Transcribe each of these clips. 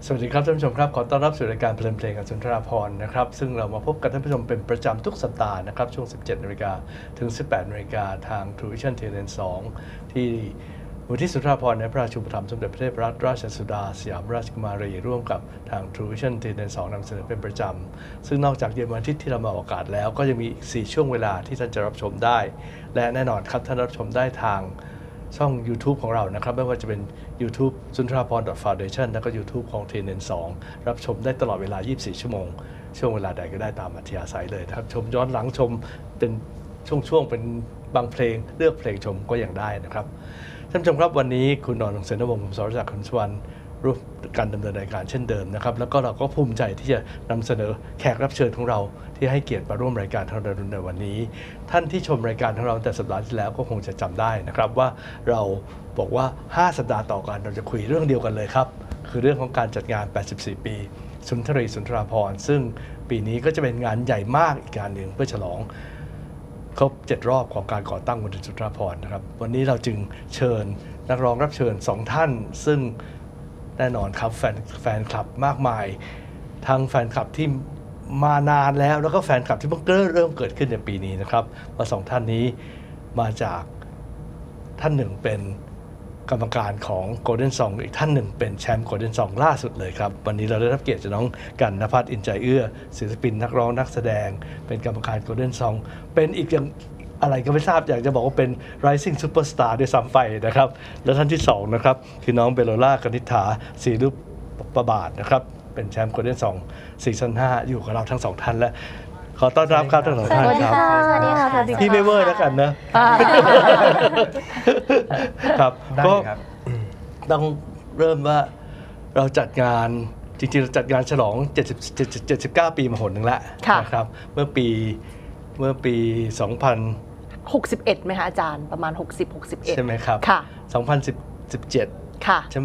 สวัสดีครับท่านผู้ชมครับขอต้อนรับสู่รายการเพลินเพลงกับสุนทราภรณ์นะครับซึ่งเรามาพบกับท่านผู้ชมเป็นประจำทุกสัปดาห์นะครับช่วง 17 นาฬิกาถึง 18 นาฬิกาทาง True Vision TNN 2 ที่มูลที่สุนทราภรณ์ในพระราชูปถัมภ์สมเด็จพระเทพรัตนราชสุดาสยามราชกุมารีร่วมกับทาง True Vision TNN 2 นำเสนอเป็นประจำซึ่งนอกจากเย็นวันอาทิตย์ที่เรามาออกอากาศแล้วก็ยังมีอีก 4 ช่วงเวลาที่ท่านจะรับชมได้และแน่นอนครับท่านรับชมได้ทางช่อง YouTube ของเรานะครับไม่ว่าจะเป็น YouTube สุนทราภรณ์ .foundation แล้วก็ YouTube ของ TNN 2 รับชมได้ตลอดเวลา 24 ชั่วโมงช่วงเวลาใดก็ได้ตามอัธยาศัยเลยนะครับชมย้อนหลังชมเป็นช่วงเป็นบางเพลงเลือกเพลงชมก็ยังได้นะครับท่านผู้ชมครับวันนี้คุณนนท์ เสนวงศ์ ผมสรศักดิ์ ขนสุวรรณร่วมการดำเนินรายการเช่นเดิมนะครับแล้วก็เราก็ภูมิใจที่จะนำเสนอแขกรับเชิญของเราที่ให้เกียรติมาร่วมรายการของเราในวันนี้ท่านที่ชมรายการของเราแต่สัปดาห์ที่แล้วก็คงจะจำได้นะครับว่าเราบอกว่า5สัปดาห์ต่อกันเราจะคุยเรื่องเดียวกันเลยครับคือเรื่องของการจัดงาน84 ปีสุนทราภรณ์ซึ่งปีนี้ก็จะเป็นงานใหญ่มากอีกงานหนึ่งเพื่อฉลองครบ7 รอบของการก่อตั้งมูลนิธิสุนทราภรณ์นะครับวันนี้เราจึงเชิญนักร้องรับเชิญ2 ท่านซึ่งแน่นอนครับแฟนคลับมากมายทั้งแฟนคลับที่มานานแล้วก็แฟนคลับที่เพิ่งเริ่มเกิดขึ้นในปีนี้นะครับว่า2 ท่านนี้มาจากท่านหนึ่งเป็นกรรมการของ Golden Song อีกท่านหนึ่งเป็นแชมป์ Golden Song ล่าสุดเลยครับวันนี้เราได้รับเกียรติจากน้องกันณภัทร อินใจเอื้อศิลปินนักร้องนักแสดงเป็นกรรมการ Golden Song เป็นอีกอย่างอะไรก็ไม่ทราบอยากจะบอกว่าเป็น Rising Superstar ด้วยซ้ำไปนะครับและท่านที่2นะครับคือน้องเบลโลล่ากนิษฐาศรีรุปประบาทนะครับเป็นแชมป์ Golden Song ซีซั่น 5อยู่กับเราทั้ง2 ท่านและขอต้อนรับครับทั้ง2 ท่านครับสวัสดีค่ะพี่ไม่เวอร์แล้วกันนะครับก็ต้องเริ่มว่าเราจัดงานจริงๆเราจัดงานฉลอง79 ปีมาหนหนึ่งแล้วนะครับเมื่อปี 2061ไหมคะอาจารย์ประมาณ60-61 ใช่ไหมครับค่ะ 2017 ค่ะใช่ไหม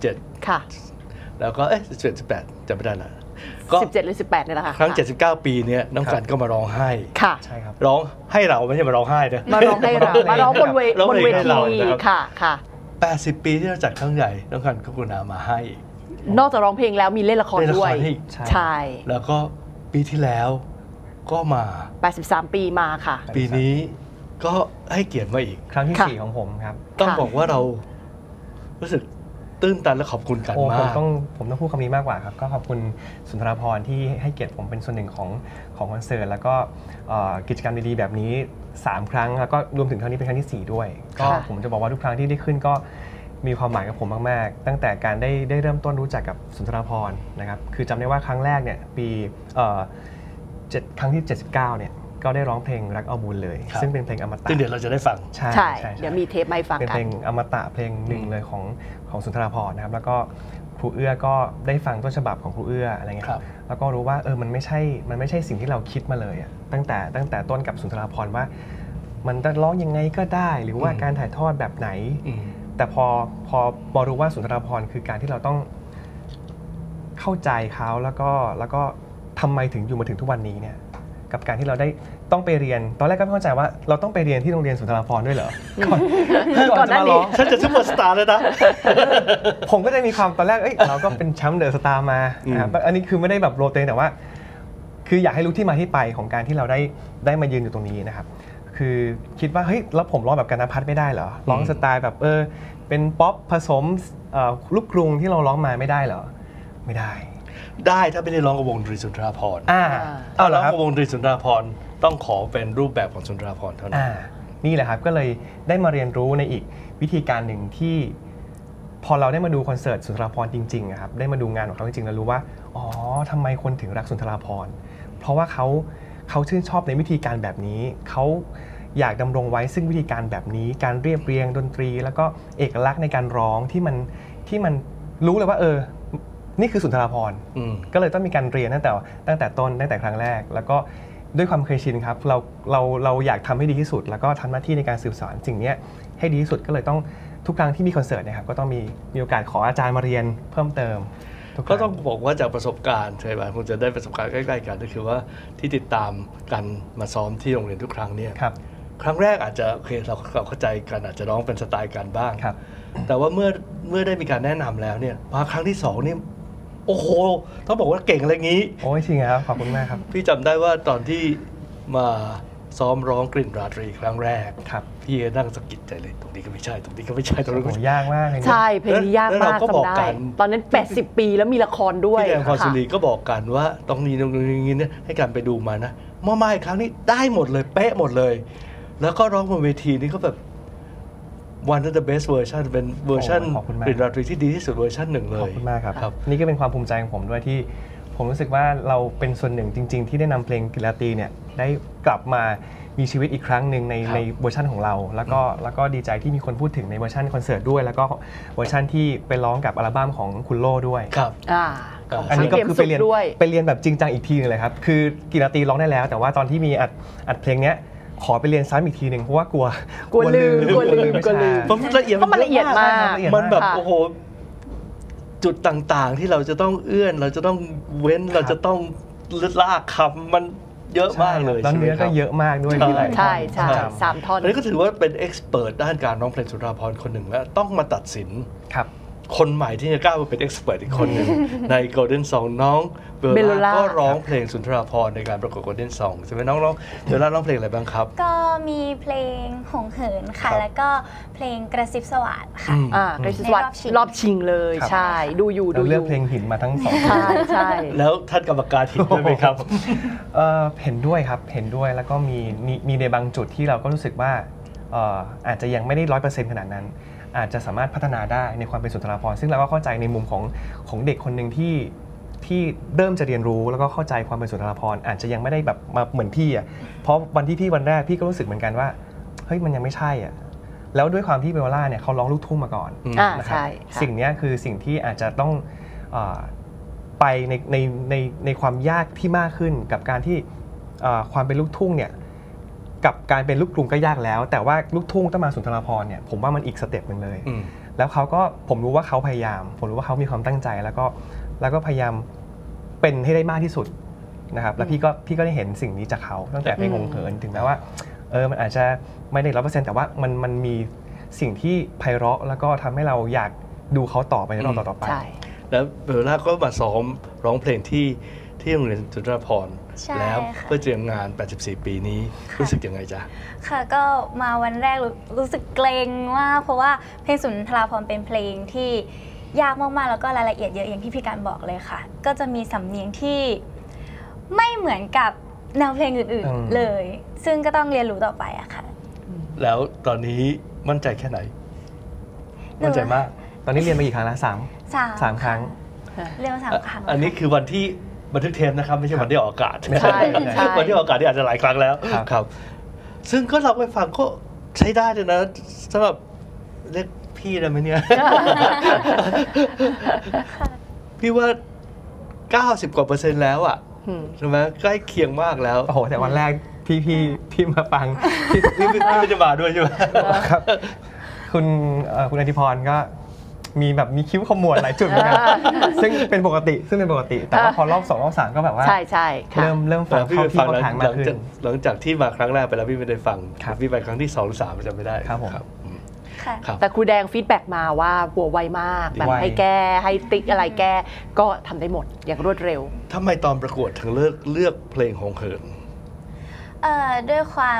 17 ค่ะแล้วก็17-18จำไม่ได้ละก็17หรือ18นี่แหละค่ะครั้ง79 ปีเนี้ยน้องกันก็มาร้องไห้ค่ะใช่ครับร้องให้เราไม่ใช่มาร้องไห้นะมาร้องให้เรามาร้องบนเวทีค่ะ 80 ปีที่เราจัดครั้งใหญ่น้องกันก็กรุณามาให้นอกจากร้องเพลงแล้วมีเล่นละครด้วยใช่แล้วก็ปีที่แล้วก็มา 83 ปีมาค่ะปีนี้ก็ให้เกียรติมาอีกครั้งที่4ของผมครับต้องบอกว่าเรารู้สึกตื้นตันและขอบคุณกันมากผมต้องพูดคำนี้มากกว่าครับก็ขอบคุณสุนทรภรณ์ที่ให้เกียรติผมเป็นส่วนหนึ่งของคอนเสิร์ตแล้วก็กิจกรรมดีๆแบบนี้3 ครั้งแล้วก็รวมถึงครั้งนี้เป็นครั้งที่4ด้วยก็ผมจะบอกว่าทุกครั้งที่ได้ขึ้นก็มีความหมายกับผมมากๆตั้งแต่การได้เริ่มต้นรู้จักกับสุนทรภรณ์นะครับคือจำได้ว่าครั้งแรกเนี่ยปีครั้งที่79เนี่ยก็ได้ร้องเพลงรักเอาบุญเลยซึ่งเป็นเพลงอมตะซึ่งเดี๋ยวเราจะได้ฟังใช่เดี๋ยวมีเทปไม่ฟังกันเป็นเพลงอมตะเพลงหนึ่งเลยของสุนทรภรณ์นะครับแล้วก็ครูเอื้อก็ได้ฟังต้นฉบับของครูเอื้ออะไรเงี้ยแล้วก็รู้ว่ามันไม่ใช่สิ่งที่เราคิดมาเลยตั้งแต่ต้นกับสุนทรภรณ์ว่ามันจะร้องยังไงก็ได้หรือว่าการถ่ายทอดแบบไหนแต่พอรู้ว่าสุนทรภรณ์คือการที่เราต้องเข้าใจเขาแล้วก็ทำไมถึงอยู่มาถึงทุกวันนี้เนี่ยกับการที่เราได้ต้องไปเรียนตอนแรกก็ไม่เข้าใจว่าเราต้องไปเรียนที่โรงเรียนสุนทรภรณ์ด้วยเหรอก่อนจะมาร้องฉันจะซุปเปอร์สตาร์เลยนะผมก็ได้มีความตอนแรกเราก็เป็นแชมป์เดอะสตาร์มาอันนี้คือไม่ได้แบบโรเตแต่ว่าคืออยากให้รู้ที่มาที่ไปของการที่เราได้มายืนอยู่ตรงนี้นะครับคือคิดว่าเฮ้ยแล้วผมร้องแบบกันณภัทรไม่ได้เหรอร้องสไตล์แบบเป็นป๊อปผสมลูกกรุงที่เราร้องมาไม่ได้เหรอไม่ได้ถ้าไม่ได้ร้องกับวงดนตรีสุนทรภรณ์ร้องกับวงดนตรีสุนทรภรณ์ต้องขอเป็นรูปแบบของสุนทรภรณ์เท่านั้นนี่แหละครับก็เลยได้มาเรียนรู้ในอีกวิธีการหนึ่งที่พอเราได้มาดูคอนเสิร์ตสุนทรภรณ์จริงๆครับได้มาดูงานของเขาจริงๆแล้วรู้ว่าอ๋อทำไมคนถึงรักสุนทรภรณ์เพราะว่าเขาชื่นชอบในวิธีการแบบนี้เขาอยากดำรงไว้ซึ่งวิธีการแบบนี้การเรียบเรียงดนตรีแล้วก็เอกลักษณ์ในการร้องที่มันรู้เลยว่านี่คือสุนทรภรณ์ก็เลยต้องมีการเรียนตั้งแต่ต้นตั้งแต่ครั้งแรกแล้วก็ด้วยความเคยชินครับเราอยากทำให้ดีที่สุดแล้วก็ทำหน้าที่ในการสืบสานสิ่งนี้ให้ดีที่สุดก็เลยต้องทุกครั้งที่มีคอนเสิร์ตนะครับก็ต้องมีโอกาสขออาจารย์มาเรียนเพิ่มเติมก็ต้องบอกว่าจากประสบการณ์ใช่ไหมคงจะได้ประสบการณ์ใกล้ๆกันก็คือว่าที่ติดตามกันมาซ้อมที่โรงเรียนทุกครั้งเนี่ยครั้งแรกอาจจะโอเคเราเข้าใจกันอาจจะร้องเป็นสไตล์กันบ้างแต่ว่าเมื่อได้มีการแนะนำแล้วเนี่ยมาครั้งที่2นี่โอ้โหต้องบอกว่าเก่งอะไรงี้โอ้ยจริงครับขอบคุณมากครับพี่จำได้ว่าตอนที่มาซ้อมร้องกลิ่นราตรีครั้งแรกครับพี่นั่งสะกิดใจเลยตรงนี้ก็ไม่ใช่ตรงนี้ก็ไม่ใช่ตรงนี้ก็โอ้ไม่โหใช่ยากมากเลยนะใช่เพลงนี้ยากแล้วมาเรากก็บอกจำได้กันตอนนั้น 80 ปีแล้วมีละครด้วยพี่แดงพรสุรีค่ะก็บอกกันว่าตรงนี้เนี่ยให้การไปดูมานะมาอีกครั้งนี้ได้หมดเลยเป๊ะหมดเลย แล้วก็ร้องบนเวทีนี่ก็แบบ one of the best version เป็นเวอร์ชันขอบคุณมากกลิ่นราตรีที่ดีที่สุดเวอร์ชันหนึ่งเลขอบยคุณมากครับครับนี่ก็เป็นความภูมิใจของผมด้วยที่ผมรู้สึกว่าเราเป็นส่วนหนึ่งจริง ๆ ที่ได้นำเพลงกิรตีเนี่ยได้กลับมามีชีวิตอีกครั้งหนึ่งในเวอร์ชันของเรา แล้วก็ดีใจที่มีคนพูดถึงในเวอร์ชันคอนเสิร์ตด้วย แล้วก็เวอร์ชันที่ไปร้องกับอัลบั้มของคุณโล่ด้วยครับของอันนี้ก็คือไปเรียนด้วยแบบจริงจังอีกทีนึงเลยครับคือกิรตีร้องได้แล้ว แต่ว่าตอนที่มีอัดเพลงเนี้ยขอไปเรียนซ้ำอีกทีหนึ่งเพราะว่ากลัวกลัวลืมไม่กลัวลืมเพราะมันละเอียดเพราะมันละเอียดมากละเอียดมันแบบค่ะโอ้โหจุดต่างๆ ที่เราจะต้องเอื้อนเราจะต้องเว้นเราจะต้องลากคำมันเยอะมากเลยแล้วเนื้อใช่ไหมคก็รับเยอะมากด้วยใช่มีหลายท่อนใช่ใช่ครับ 3 ท่อนอันนี้ก็ถือว่าเป็นเอ็กซ์เพรสด้านการร้องเพลงสุนทรภรณ์คนหนึ่งแล้วต้องมาตัดสินครับคนใหม่ที่จะก้าวมาเป็นเอ็กซ์เพรสอีกคนหนึ่ง ใน Golden Song น้องเบลเบลล่าล่าก็ร้องเพลงสุนทรภรณ์ในการประกวด Golden Song ใช่ไหมน้องเบลล่าร้องเพลงอะไรบ้างครับก็มีเพลงหงเหินครัค่ะบแล้วก็เพลงกระซิบสวัสดค่ะเกรซวัตในรอบชิงรอบชิงเลยครับใช่ ดูอยู่เราเลือกเพลงหินมาทั้งสองเพลงใช่ใช่แล้วท่านกรรมการผิดด้วยไหมครับเห็นด้วยครับ เห็นด้วยแล้วก็มีในบางจุดที่เราก็รู้สึกว่าอาจจะยังไม่ได้ 100% ขนาดนั้น อาจจะสามารถพัฒนาได้ในความเป็นสุนทรภรณ์ซึ่งเราก็เข้าใจในมุมของเด็กคนหนึ่งที่เริ่มจะเรียนรู้แล้วก็เข้าใจความเป็นสุนทรภรณ์อาจจะยังไม่ได้แบบมาเหมือนพี่อ่ะเพราะวันที่พี่วันแรกพี่ก็รู้สึกเหมือนกันว่าเฮ้ยมันยังไม่ใช่อ่ะแล้วด้วยความที่เบลล่าเนี่ยเขาร้องลูกทุ่งมาก่อน นะครับใช่ค่ะสิ่งนี้คือสิ่งที่อาจจะต้องไปในความยากที่มากขึ้นกับการที่ความเป็นลูกทุ่งเนี่ยกับการเป็นลูกกรุงก็ยากแล้ว แต่ว่าลูกทุ่งต้องมาสุนทรภรณ์เนี่ยผมว่ามันอีกสเต็ปหนึ่งเลย แล้วเขาก็ผมรู้ว่าเขาพยายามผมรู้ว่าเขามีความตั้งใจแล้วก็พยายามเป็นให้ได้มากที่สุดนะครับแล้วพี่ก็ได้เห็นสิ่งนี้จากเขาตั้งแต่เพลงหงเหินถึงแม้ว่ามันอาจจะไม่ได้100%แต่ว่ามันมีสิ่งที่ไพเราะแล้วก็ทำให้เราอยากดูเขาต่อไปในรอบต่อๆไปใช่แล้วเบลล่าก็มาซ้อมร้องเพลงที่โรงเรียนสุนทรภรณ์ใช่แล้วค่ะเพื่อเตรียมงาน 84 ปีนี้รู้สึกยังไงจ๊ะค่ะก็มาวันแรกรู้สึกเกรงมากเพราะว่าเพลงสุนทรภรณ์เป็นเพลงที่ยากมากๆแล้วก็รายละเอียดเยอะอย่างที่พี่การบอกเลยค่ะ ก็จะมีสำเนียงที่ไม่เหมือนกับแนวเพลงอื่นๆเลย ซึ่งก็ต้องเรียนรู้ต่อไปอะค่ะแล้วตอนนี้มั่นใจแค่ไหน มั่นใจมากตอนนี้เรียนมากี่ครั้งแล้วสามครั้งเรียนมา3 ครั้งอันนี้คือวันที่บันทึกเทปนะครับไม่ใช่วันที่ออกอากาศใช่ใช่วันที่ออกอากาศนี่อาจจะหลายครั้งแล้วครับครับ ซึ่งก็เราไปฟังก็ใช้ได้เลยนะสำหรับเรียกพี่ได้ไหมเนี่ย พี่ว่า 90 กว่า%แล้วอ่ะใช่ไหมใกล้เคียงมากแล้วโอ้โหแต่วันแรกพี่มาฟังพี่ไม่ได้มาด้วยใช่ไหมครับคุณอธิพรก็มีคิ้วขมวดหลายจุดเหมือนกันซึ่งเป็นปกติแต่ว่าพอรอบ2รอบ3ก็แบบว่าใช่ใช่ค่ะเริ่มฟังเข้าที่เข้าทางมากขึ้นหลังจากที่มาครั้งแรกไปแล้วพี่ไม่ได้ฟังครับพี่ไปครั้งที่2หรือ3จำไม่ได้ครับผมค่ะครับแต่ครูแดงฟีดแบ็กมาว่าบัวไวมากแบบไวให้แก้ให้ติ๊กอะไรแก้ก็ทำได้หมดอย่างรวดเร็วทำไมตอนประกวดถึงเลือกเพลงหงเหินด้วยความ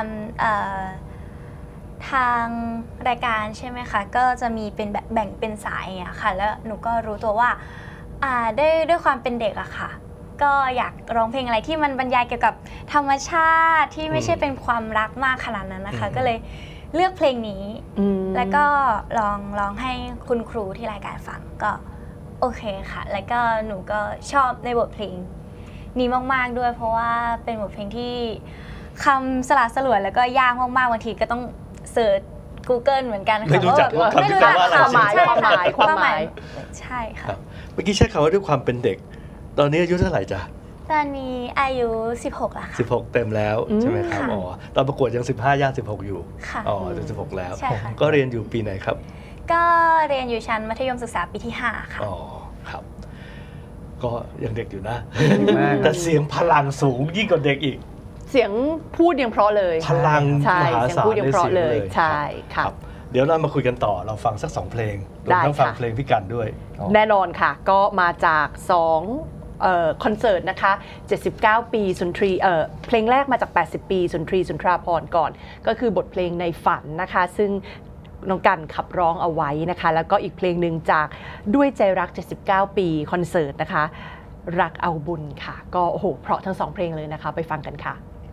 ทางรายการใช่ไหมคะก็จะมีเป็นแบบแบ่งเป็นสายอย่างเงี้ยค่ะแล้วหนูก็รู้ตัวว่าด้วยความเป็นเด็กอะค่ะก็อยากร้องเพลงอะไรที่มันบรรยายเกี่ยวกับธรรมชาติที่ไม่ใช่เป็นความรักมากขนาดนั้นนะคะก็เลยเลือกเพลงนี้แล้วก็ลองให้คุณครูที่รายการฟังก็โอเคค่ะแล้วก็หนูก็ชอบในบทเพลงนี้มากๆด้วยเพราะว่าเป็นบทเพลงที่คำสลัดสลวยแล้วก็ยากมากๆบางทีก็ต้องเสิร์ช Google เหมือนกันค่ะไม่รู้จักว่าคำที่แปลว่าอะไรความหมายใช่ค่ะความหมายใช่ค่ะเมื่อกี้ใช้คำว่าด้วยความเป็นเด็ก ตอนนี้อายุเท่าไหร่จ๊ะตอนนี้อายุ16แล้วค่ะ 16 เต็มแล้วใช่ไหมครับค่ะอ๋อตอนประกวดยัง15ย่าง16อยู่ค่ะอ๋อจะ16แล้วใช่ค่ะก็เรียนอยู่ปีไหนครับก็เรียนอยู่ชั้นมัธยมศึกษาปีที่ 5 ค่ะอ๋อครับ ก็ยังเด็กอยู่นะมากแต่เสียงพลังสูงยิ่งกว่าเด็กอีกเสียงพูดยังเพราะเลยพลังใช่มหาเสียงศาลพูดยังเพราะเลยในสีงใช่ค่ะรับเดี๋ยวเรามาคุยกันต่อเราฟังสัก2เพลงรวมทั้งฟังเพลงพี่กันด้วยแน่นอนค่ะก็มาจาก2คอนเสิร์ตนะคะ79 ปีสุนทรีเพลงแรกมาจาก80 ปีสุนทรีสุนทราภรณ์ก่อนก็คือบทเพลงในฝันนะคะซึ่งน้องกันขับร้องเอาไว้นะคะแล้วก็อีกเพลงหนึ่งจากด้วยใจรัก79 ปีคอนเสิร์ตนะคะรักเอาบุญค่ะก็โอ้โหเพราะทั้ง2เพลงเลยนะคะไปฟังกันค่ะ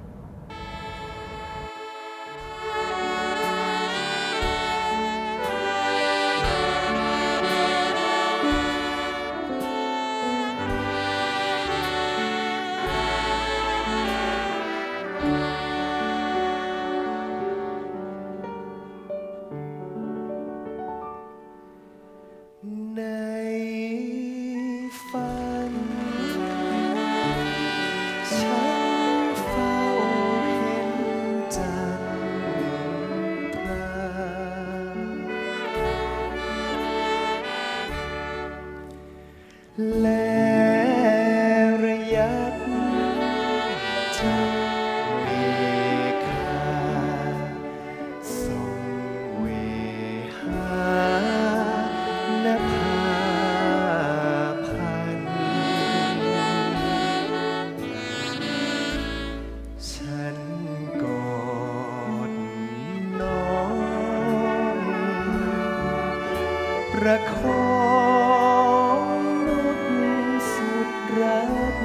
ประคองนุชสุดรัก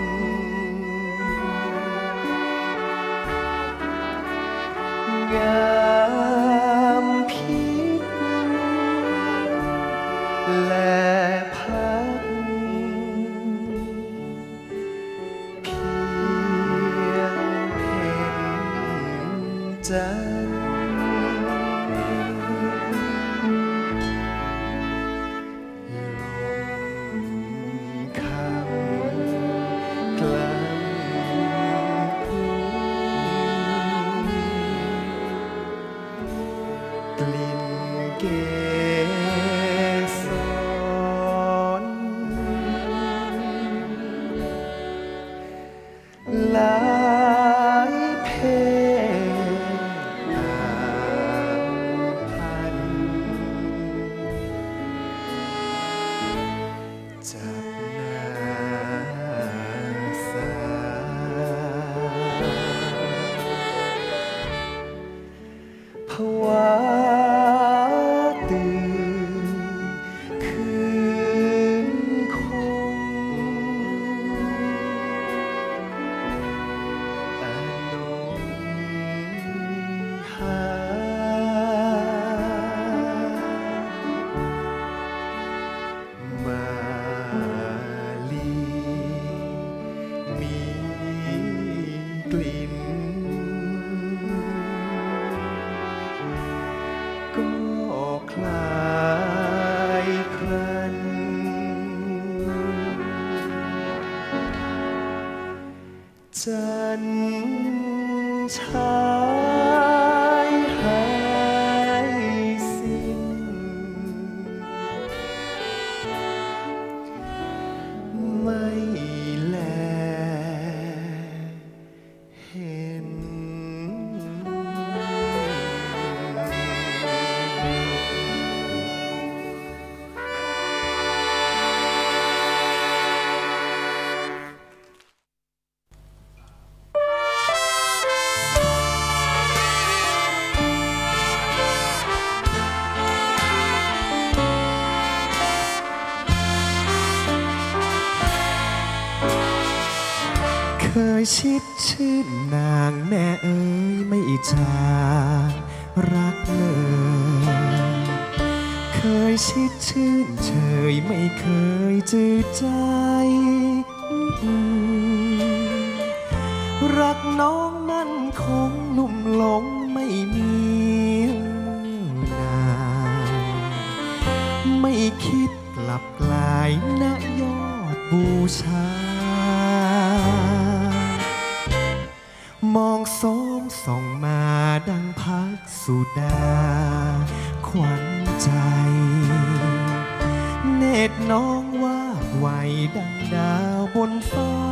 งามพิษและพักเพียงเพ็ญจันทร์หลายเพลพันจับหน้าสาภาวะตื่นคืนคงหามาลีมีกลิ่นก็คลายครันจันทร์ฉายหายสิ้นไม่แลเห็นเคยชิดชื่นนางแม่เอ๋ยไม่อิจฉารักเลยเคยชิดชื่นเฉยไม่เคยจืดใจรักน้องมั่นคงลุ่มหลงไม่มีนานไม่คิดกลับกลายณยอดบูชามองโสมส่องมาดังพักสุดาขวัญใจเนตรน้องว่าไวดังดาวบนฟ้า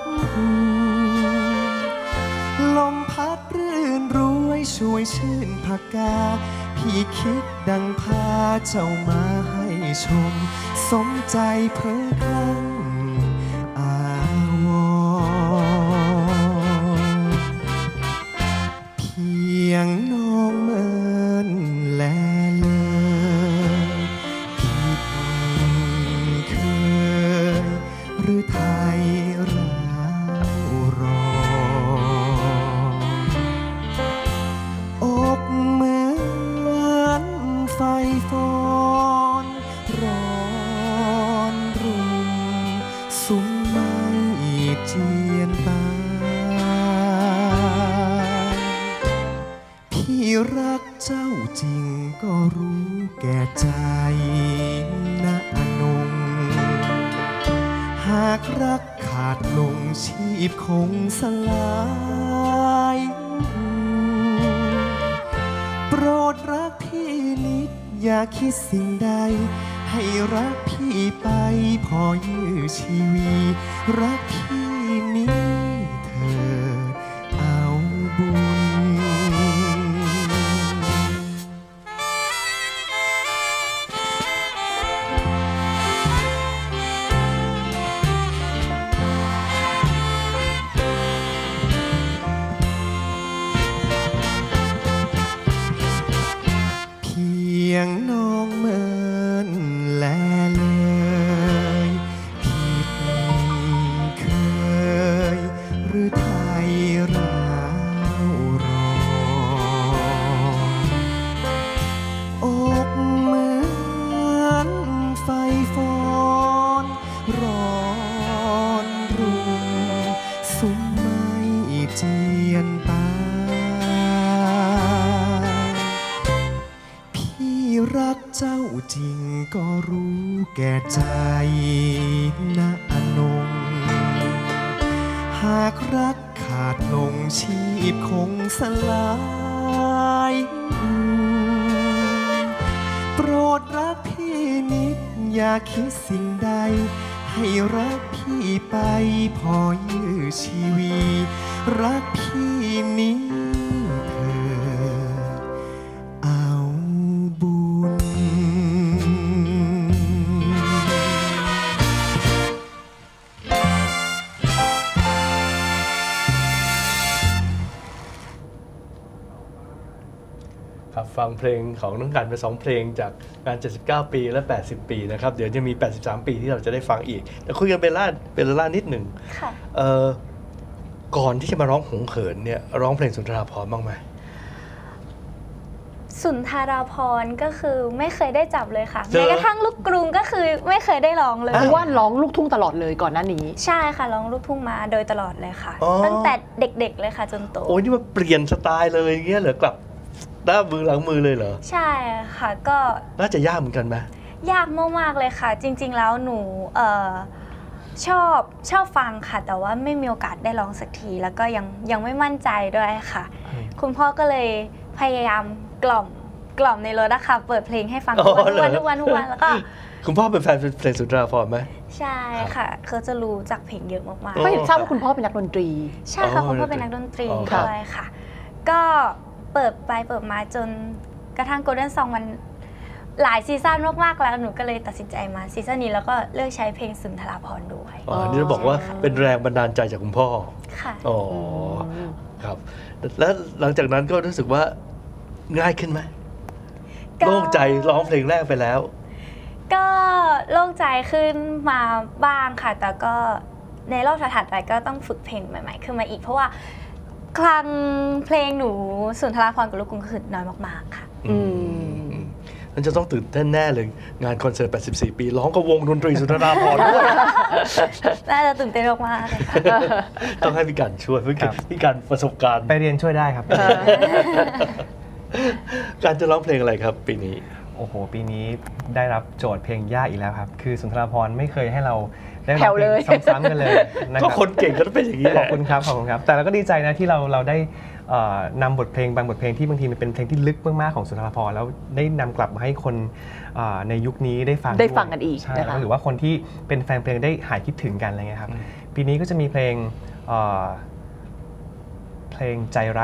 ลมพัดรื่นรวยช่วยชื่นพากกาพี่คิดดังพาเจ้ามาให้ชมสมใจเพ้อคลั่งอาวรเพียงน้องเมินแลเลยผิดเคยหรือไทยเรารออกเหมือนไฟฟอนร้อนรุ่มสุมไม่เจียนตายพี่รักเจ้าจริงก็รู้แก่ใจนะอนงหากรักขาดลงชีพคงสลายโปรดรักพี่นิดอย่าคิดสิ่งใดให้รักพี่ไปพอยื้อชีวีรักพี่นี้เธอเอาบุญเพียงน้องเมินแลเลยผิดเคยหรือไทยเรารออกเหมือนไฟฟอนร้อนรุ่มสุมไม่เจียนตาพี่รักเจ้าจริงก็รู้แก่ใจนะอนงหากรักขาดลงชีพคงสลายโปรดรักพี่นิดอย่าคิดสิ่งใดให้รักพี่ไปพอยื้อชีวีรักพี่นี้เธอเอาบุญครับฟังเพลงของน้องกันไป2เพลงจากงาน79 ปีและ80 ปีนะครับเดี๋ยวจะมี83 ปีที่เราจะได้ฟังอีกแต่คุยกันเป็นล่านิดหนึ่งค่ะก่อนที่จะมาร้องหงเขินเนี่ยร้องเพลงสุนทราภรณ์บ้างไหมสุนทราภรณ์ก็คือไม่เคยได้จับเลยค่ะแม้กระทั่งลูกกรุงก็คือไม่เคยได้ร้องเลยเพราะว่าร้องลูกทุ่งตลอดเลยก่อนหน้านี้ใช่ค่ะร้องลูกทุ่งมาโดยตลอดเลยค่ะอ๋อตั้งแต่เด็กๆเลยค่ะจนโตโอ้ยนี่มันเปลี่ยนสไตล์เลยอย่างเงี้ยเหรอกลับหน้ามือหลังมือเลยเหรอใช่ค่ะก็น่าจะยากเหมือนกันไหมยากมากๆเลยค่ะ จริงๆแล้วหนูชอบฟังค่ะ แต่ว่าไม่มีโอกาสได้ร้องสักทีแล้วก็ยังไม่มั่นใจด้วยค่ะ คุณพ่อก็เลยพยายามกล่อมในรถนะคะเปิดเพลงให้ฟังทุกวันแล้วก็คุณพ่อเป็นแฟนเพลงสุนทราภรณ์ไหมใช่ค่ะเขาจะรู้จักเพลงเยอะมากๆก็เห็นทราบว่าคุณพ่อเป็นนักดนตรีใช่ค่ะคุณพ่อเป็นนักดนตรีอ๋อครับด้วยค่ะ ก็เปิดไปเปิดมาจนกระทั่ง Golden Song มันหลายซีซั่นมากๆแล้วหนูก็เลยตัดสินใจมาซีซั่นนี้แล้วก็เลือกใช้เพลงสุนทราภรณ์ด้วยอ๋อนี่เราบอกว่าเป็นแรงบันดาลใจจากคุณพ่อค่ะอ๋อครับแล้วหลังจากนั้นก็รู้สึกว่าง่ายขึ้นไหมก็โล่งใจร้องเพลงแรกไปแล้วก็โล่งใจขึ้นมาบ้างค่ะ แต่ก็ในรอบถัดๆไปก็ต้องฝึกเพลงใหม่ๆขึ้นมาอีกเพราะว่าคลังเพลงหนูสุนทราภรณ์กับลูกกรุงคือน้อยมากๆค่ะนั่นจะต้องตื่นเต้นแน่เลยงานคอนเสิร์ต84 ปีร้องกับวงดนตรีสุนทราภรณ์ด้วยน่าจะตื่นเต้นมากๆเลยค่ะต้องให้พี่กันช่วยพี่กันประสบการณ์ไปเรียนช่วยได้ครับการจะร้องเพลงอะไรครับปีนี้โอ้โห ปีนี้ได้รับโจทย์เพลงยากอีกแล้วครับ คือสุนทราภรณ์ไม่เคยให้เราได้ร้องเพลงซ้ำๆกันเลยนะคก็รับคนเก่งก็ต้องเป็นอย่างนี้แหขละอบคุณครับขอบคุณครับ แต่เราก็ดีใจนะที่เราได้นำบทเพลงบางบทเพลงที่บางทีมันเป็นเพลงที่ลึกมากๆของสุนทรภรณ์แล้วได้นำกลับมาให้คนในยุคนี้ได้ฟังได้ฟังกันอีกใช่นะคะหรือว่าคนที่เป็นแฟนเพลงได้หายคิดถึงกันอะไรเงี้ยครับปีนี้ก็จะมีเพลงใจรัก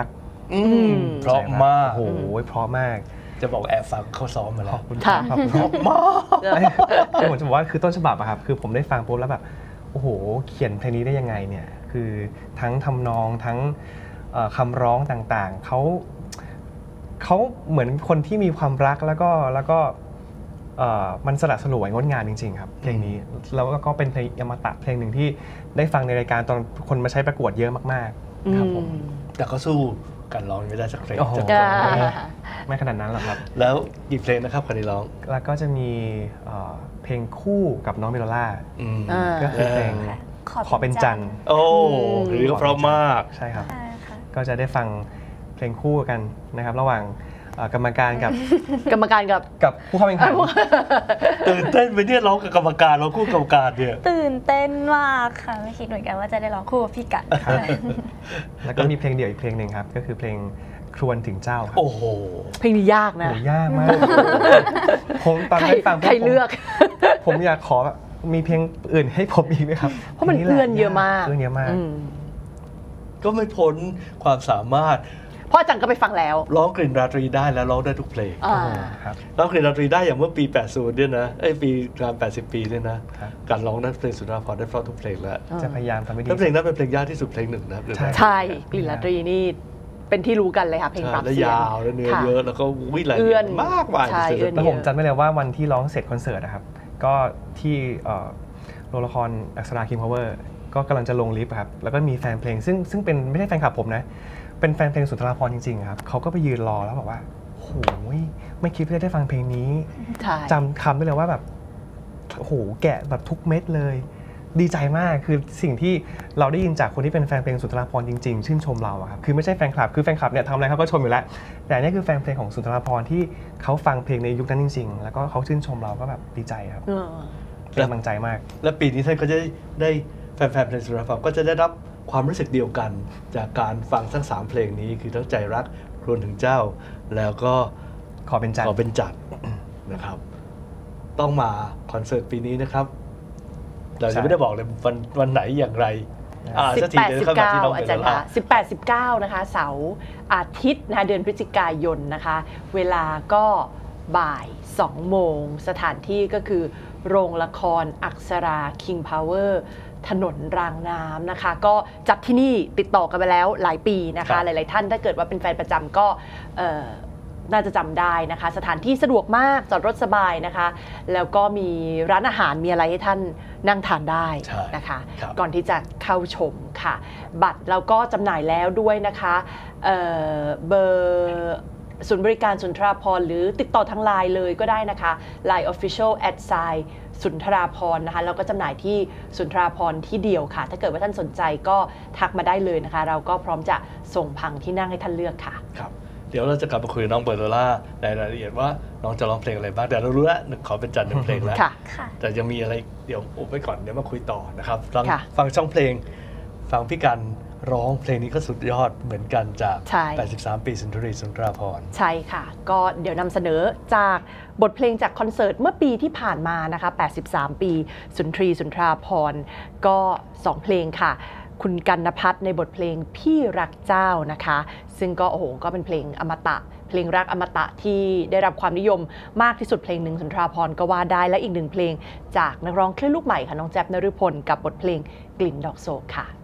เพราะมากโอ้โหเพราะมากจะบอกแอบฟังเขาซ้อมมาขแล้อวบคุณค่ะครับเพราะมากคือผมจะบอกว่าคือต้นฉบับอะครับคือผมได้ฟังปุ๊บแล้วแบบโอ้โหเขียนเพลงนี้ได้ยังไงเนี่ยคือทั้งทำนองทั้งคำร้องต่างๆเขาเหมือนคนที่มีความรักแล้วก็มันสละสลวยงดงามจริงๆครับเพลงนี้แล้วก็เป็นเพลงอมตะเพลงหนึ่งที่ได้ฟังในรายการตอนคนมาใช้ประกวดเยอะมากๆครับผมแต่ก็สู้กันร้องไม่ได้สักเพลงโอ้โหจะไม่ขนาดนั้นหรอกครับแล้วกี่เพลงนะครับคนที่ร้องแล้วก็จะมีเพลงคู่กับน้องเมโลล่าอ่าก็คือเพลงขอเป็นจันทร์โอ้หรือก็เพราะมากใช่ครับใช่ค่ะก็จะได้ฟังเพลงคู่กันนะครับระหว่างกรรมการกับกรรมการกับกับผู้เข้าแข่งขันตื่นเต้นไปเนี่ยร้องกับกรรมการร้องคู่กรรมการเนี่ยตื่นเต้นมากค่ะไม่คิดเหมือนกันว่าจะได้ร้องคู่กับพี่กันแล้วก็มีเพลงเดี่ยวอีกเพลงหนึ่งครับก็คือเพลงครวญถึงเจ้าครับโอ้โหเพลงนี้ยากโหนะยากมากผมตอนได้ฟังใครเลือกผมอยากขอแบบมีเพลงอื่นให้ผมอีกไหมครับเพราะมันเอื้อนเยอะมากเอื้อนเยอะมากก็ไม่พ้นความสามารถพ่อจังก็ไปฟังแล้วร้องกลิ่นราตรีได้แล้วร้องได้ทุกเพลงอ่าครับร้องกลิ่นราตรีได้อย่างเมื่อปี 80เนี่ยนะปีงาน80 ปีเนี่ยนะครับ การร้องได้เพลงสุนทรภรณ์ได้เพราะทุกเพลงแล้วจะพยายามทำให้ดีแล้วเพลงนั้นเป็นเพลงยากที่สุดเพลงหนึ่งนะครับใช่ใช่กลิ่นราตรีนี่เป็นที่รู้กันเลยค่ะเพลงปรับแล้วเสียงยาวแล้วเนื้อค่ะเยอะแล้วก็วิ่งรายละเอื้เอีอย นดมากมายใช่สุดเอื้อนแล้วผมจำได้เลยว่าวันที่ร้องเสร็จคอนเสิร์ตนะครับก็ที่โรงละครอักษราคิงพาวเวอร์ก็กำลังจะลงลิฟต์ครับแล้วก็มีแฟนเพลงซึ่งเป็นไม่ใช่แฟนคลับผมนะเป็นแฟนเพลงสุนทรภรณ์จริงๆครับเขาก็ไปยืนรอแล้วบอกว่าโอ้ยไม่คิดว่าจะได้ฟังเพลงนี้ใช่จำคำได้เลยว่าแบบโอ้โหแกะแบบทุกเม็ดเลย ดีใจมากคือสิ่งที่เราได้ยินจากคนที่เป็นแฟนเพลงสุนทรภรณ์จริงๆชื่นชมเราอะครับคือไม่ใช่แฟนคลับคือแฟนคลับเนี่ยทำอะไรเขาก็ชมอยู่แล้วแต่นี่คือแฟนเพลงของสุนทรภรณ์ที่เขาฟังเพลงในยุคนั้นจริงๆแล้วก็เขาชื่นชมเราก็แบบดีใจครับเออเป็นกำลังใจมากและปีนี้ท่านก็จะได้แฟนๆเพลงสุนทรภรณ์ก็จะได้รับความรู้สึกเดียวกัน จากการฟังทั้ง3เพลงนี้คือทั้งใจรักครวญถึงเจ้า แล้วก็ขอเป็นจันทขอร์เป็นจัดนะครับ ต้องมาคอนเสิร์ตปีนี้นะครับ เราจะไม่ได้บอกเลยวันไหนอย่างไรสักทีเดี๋ยวเข้ามาที่น้อง 18-19 อาเบจารลย์ล่าคะ18-19 นะคะ เสาร์อาทิตย์นะคะเดือนพฤศจิกายนนะคะ เวลาก็บ่าย2 โมง สถานที่ก็คือโรงละครอักษรา King Power ถนนรางน้ำนะคะ ก็จัดที่นี่ติดต่อกันไปแล้วหลายปีนะครัคะบหลาย ๆ ท่านถ้าเกิดว่าเป็นแฟนประจำก็น่าจะจำได้นะคะ สถานที่สะดวกมากจอดรถสบายนะคะ แล้วก็มีร้านอาหารมีอะไรให้ท่านนั่งทานได้ใช่นะคะครับก่อนที่จะเข้าชมค่ะ บัตรเราก็จำหน่ายแล้วด้วยนะคะเบอร์ศูนย์บริการสุนทราภรณ์หรือติดต่อทางไลน์เลยก็ได้นะคะ Line Official @ สุนทราภรณ์นะคะแล้วก็จำหน่ายที่สุนทราภรณ์ที่เดียวค่ะ ถ้าเกิดว่าท่านสนใจก็ทักมาได้เลยนะคะ เราก็พร้อมจะส่งผังที่นั่งให้ท่านเลือกค่ะครับเดี๋ยวเราจะกลับมาคุยกับน้องเบลล่าในรายละเอียดว่าน้องจะร้องเพลงอะไรบ้างแต่เรารู้แล้วขอเป็นจัด1เพลงแล้วค่ะค่ะแต่ยังมีอะไรเดี๋ยวอุบไว้ก่อนเดี๋ยวมาคุยต่อนะครับค่ะฟังช่องเพลง ฟังพี่กันร้องเพลงนี้ก็สุดยอดเหมือนกันจากใช่ 83 ปีสุนทรีสุนทราภรณ์ใช่ค่ะ ก็เดี๋ยวนำเสนอจากบทเพลงจากคอนเสิร์ตเมื่อปีที่ผ่านมานะคะ 83 ปีสุนทรีสุนทราภรณ์ก็ 2 เพลงค่ะ คุณกันนภัทรในบทเพลงพี่รักเจ้านะคะ ซึ่งก็โอ้โหก็เป็นเพลงอมตะ เพลงรักอมตะที่ได้รับความนิยมมากที่สุดเพลงหนึ่งสุนทราภรณ์ก็ว่าได้และอีกหนึ่งเพลงจากนักร้องคลื่นลูกใหม่ค่ะน้องแจ๊บนฤพลกับบทเพลงกลิ่นดอกโศกค่ะ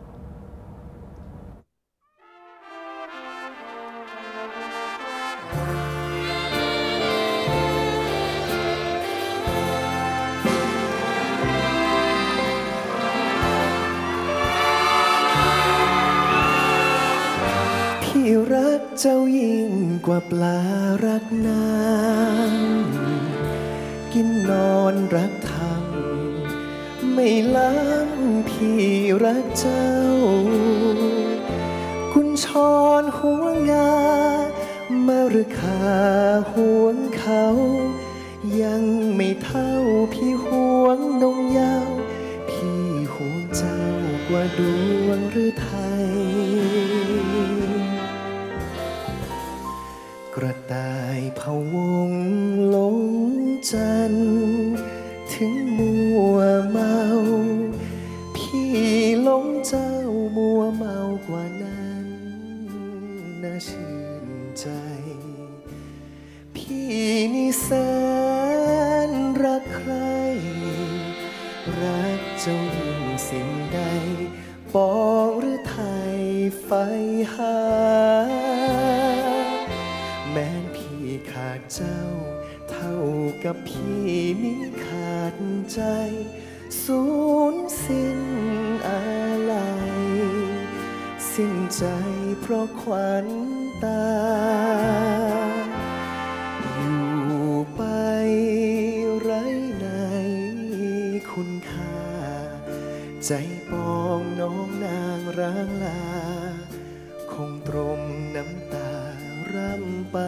พี่รักเจ้ายิ่งกว่าปลารักน้ำกินนอนรักธรรมไม่ล้ำพี่รักเจ้า คุณชอนห่วงงามารึคาห่วงเขา ยังไม่เท่าพี่ห่วงนงยาวพี่ห่วงเจ้ากว่าดวงฤทัย กระต่ายพะวงหลงจันทร์ถึงมัวเมา พี่หลงเจ้ามัวเมากว่านั้นน่าชื่นใจพี่นี่แสนรักใครรักเจ้ายิ่งสิ่งใดปองหรือไทยไฟหาแม้นพี่ขาดเจ้าเท่ากับพี่นี้ขาดใจสูญสิ้นอะไรสิ้นใจเพราะขวัญตาอยู่ไปไร้ในคุณค่าใจปองน้องนางร้างลาคงตรมน้ำตาร่ำไป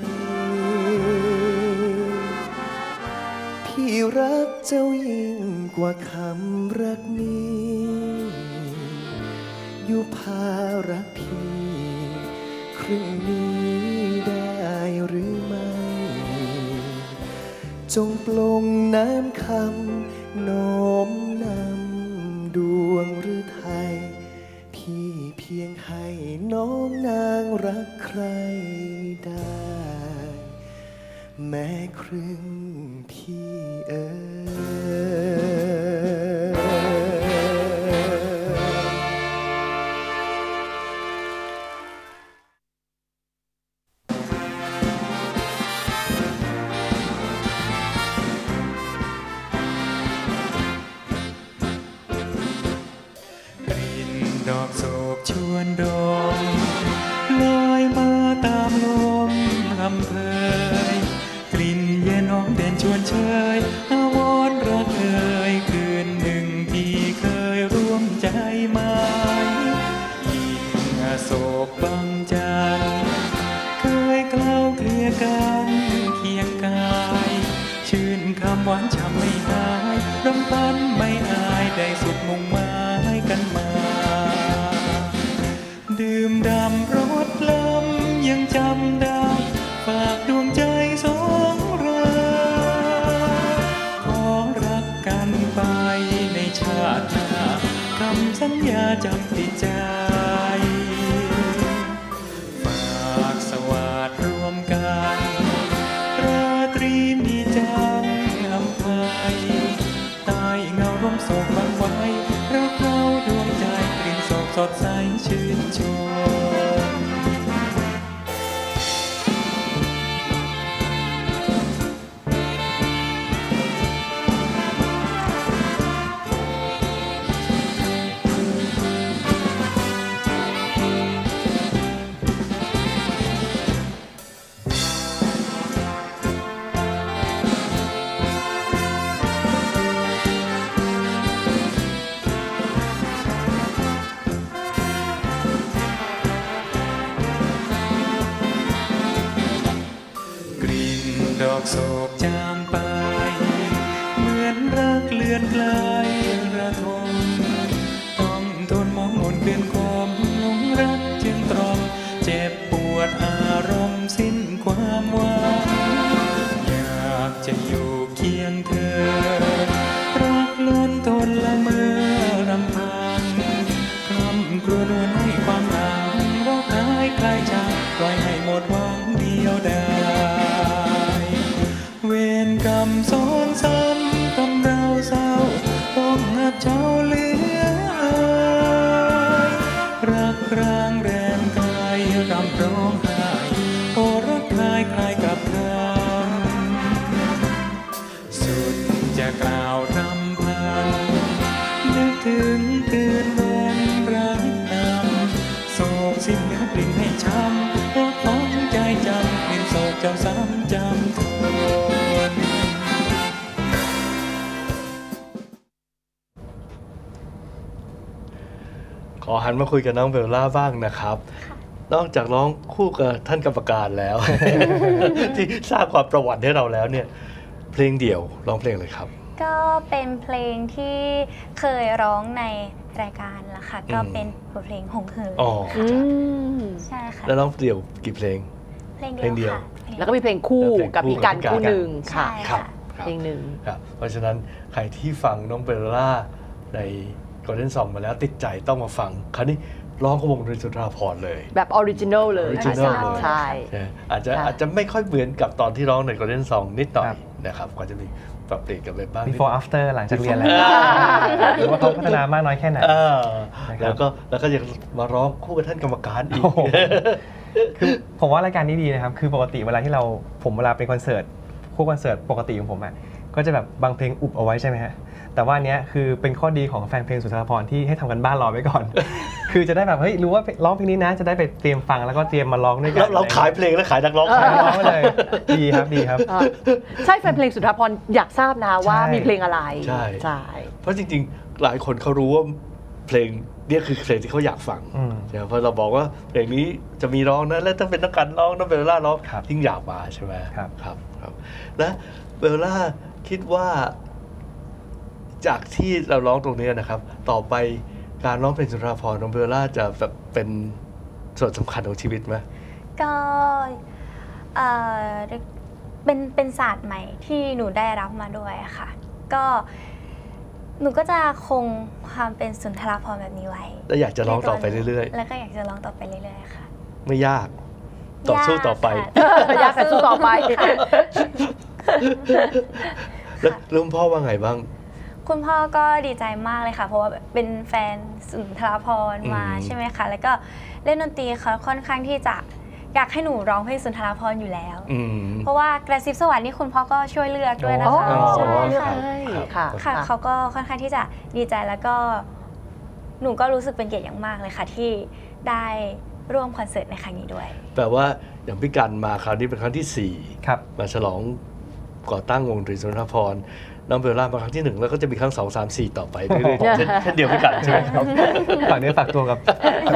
พี่รักเจ้ายิ่งกว่าคำรักนี้อยู่ภารักพี่ครึ่งนี้ได้หรือไม่จงปลงน้ำคำโน้มนำดวงหรือไทยพี่เพียงให้น้องนางรักใครได้แม้ครึ่งพี่ดอกโศกชวนดมลอยมาตามลมรำเพยกลิ่นเย็นหอมเด่นชวนเชยอาวรณ์รักเอ่ยคืนหนึ่งที่เคยร่วมใจหมายยิ่งโศกบังจันเคยกล่าวเกลียกันเคียงกายชื่นคำหวานฉ่ำไม่หายรำพันไม่อายได้สุดมุ่งหมายกันมาดื่มดำรสล้ำยังจำได้ฝากดวงใจสองเราขอรักกันไปในชาติหน้าคำสัญญาจำติดใจฝากสวัสดิ์รวมกันราตรีมีจังอำไพใต้เงาร่มโศกบังไว้รักเราดวงใจกลิ่นโศกสดใสชื่นชมดอกโศกจางไปเหมือนรักเลือนไกลระทมต้องทนมองมนเกลื่อนคมหลงรักจึงตรอมเจ็บปวดอารมณ์สิ้นความหวังอยากจะอยู่เคียงเธอรักล้นทนละเมอรำพันคร่ำครวญวนให้ความหลังร้องไห้คลายจากปล่อยให้หมดหวังเดียวดายเวรกรรมซ้อนซ้ำทำเราเศร้าต้องหับเจ้าเหลืออายรักร้างแรงกายรำร้องไห้โอรักคลายคลายกับคำสุดจะกล่าวรำพันนึกถึงคืนวันรักนำโศกสิ้นเนื้อกลิ่นให้ช้ำรักของใจจำกลิ่นโศกเจ้าซ้ำจำทนขอหันมาคุยกับน้องเบลล่าบ้างนะครับนอกจากร้องคู่กับท่านกรรมการแล้ว ที่ทราบความประวัติให้เราแล้วเนี่ยเพลงเดี่ยวร้องเพลงอะไรครับก็เป็นเพลงที่เคยร้องในรายการละค่ะก็เป็นบทเพลงหงเหินอ๋อใช่ค่ะแล้วร้องเดี่ยวกี่เพลงเพลงเดียวค่ะแล้วก็มีเพลงคู่กับพี่กันคู่หนึ่งค่ะใช่ครับเพลงหนึ่งครับเพราะฉะนั้นใครที่ฟังน้องเบลล่าใน Golden Song มาแล้วติดใจต้องมาฟังคราวนี้ร้องของวงดนตรีสุนทราภรณ์เลยแบบออริจินอลเลย Original ค่ะเลยใช่อาจจะไม่ค่อยเหมือนกับตอนที่ร้องใน Golden Song นิดหน่อยนะครับก็จะมีปรับเปลี่ยนกันไปบ้าง before after หลังจากเรียนแล้วหรือว่าเขาพัฒนามากน้อยแค่ไหนแล้วก็ยังมาร้องคู่กับท่านกรรมการอีกคือผมว่ารายการนี้ดีนะครับคือปกติเวลาที่ผมเวลาเป็นคอนเสิร์ตคู่คอนเสิร์ตปกติของผมอ่ะก็จะแบบบางเพลงอุบเอาไว้ใช่ไหมฮะแต่ว่าอันเนี้ยคือเป็นข้อดีของแฟนเพลงสุนทรภรณ์ที่ให้ทำกันบ้านรอไว้ก่อน คือจะได้แบบเฮ้ยรู้ว่าร้องเพลงนี้นะจะได้ไปเตรียมฟังแล้วก็เตรียมมาร้องด้วยกันเราขายเพลงและขายนักร้องขายร้องเลยดีครับดีครับใช่แฟนเพลงสุนทรภรณ์อยากทราบนะว่ามีเพลงอะไรใช่ใช่เพราะจริงๆหลายคนเขารู้ว่าเพลงเนี่ยคือเพลงที่เขาอยากฟังใช่ไหมเพราะเราบอกว่าเพลงนี้จะมีร้องนะและต้องเป็นนักการร้องต้องเป็นเบลล่าร้องยิ่งอยากมาใช่ไหมครับและเบลล่าคิดว่าจากที่เราร้องตรงนี้นะครับต่อไปการร้องเพลงสุนทรภรณ์ของเบลล่าจะแบบเป็นส่วนสำคัญของชีวิตไหมก็เป็นศาสตร์ใหม่ที่หนูได้รับมาด้วยค่ะก็หนูก็จะคงความเป็นสุนทรภรณ์แบบนี้ไว้และอยากจะร้องต่อไปเรื่อยๆแล้วก็อยากจะร้องต่อไปเรื่อยๆค่ะไม่ยากต่อสู้ต่อไปอยากแต่สู้ต่อไปแล้วลุงพ่อว่าไงบ้างคุณพ่อก็ดีใจมากเลยค่ะเพราะว่าเป็นแฟนสุนทรภรณ์มาใช่ไหมคะแล้วก็เล่นดนตรีเขาค่อนข้างที่จะอยากให้หนูร้องเพลงสุนทรภรณ์อยู่แล้วเพราะว่ากระซิบสวรรค์นี่คุณพ่อก็ช่วยเลือกด้วยนะคะใช่ค่ะเขาก็ค่อนข้างที่จะดีใจแล้วก็หนูก็รู้สึกเป็นเกียรติอย่างมากเลยค่ะที่ได้ร่วมคอนเสิร์ตในครั้งนี้ด้วยแปลว่าอย่างพี่กันมาคราวนี้เป็นครั้งที่4มาฉลองก่อตั้งวงดนตรีสุนทรภรณ์น้องเบลล่ามาครั้งที่1แล้วก็จะมีครั้ง2 3 4ต่อไปเรื่อยๆเช่นเดียวกันใช่ไหมครับฝากเนื้อฝากตัวกับ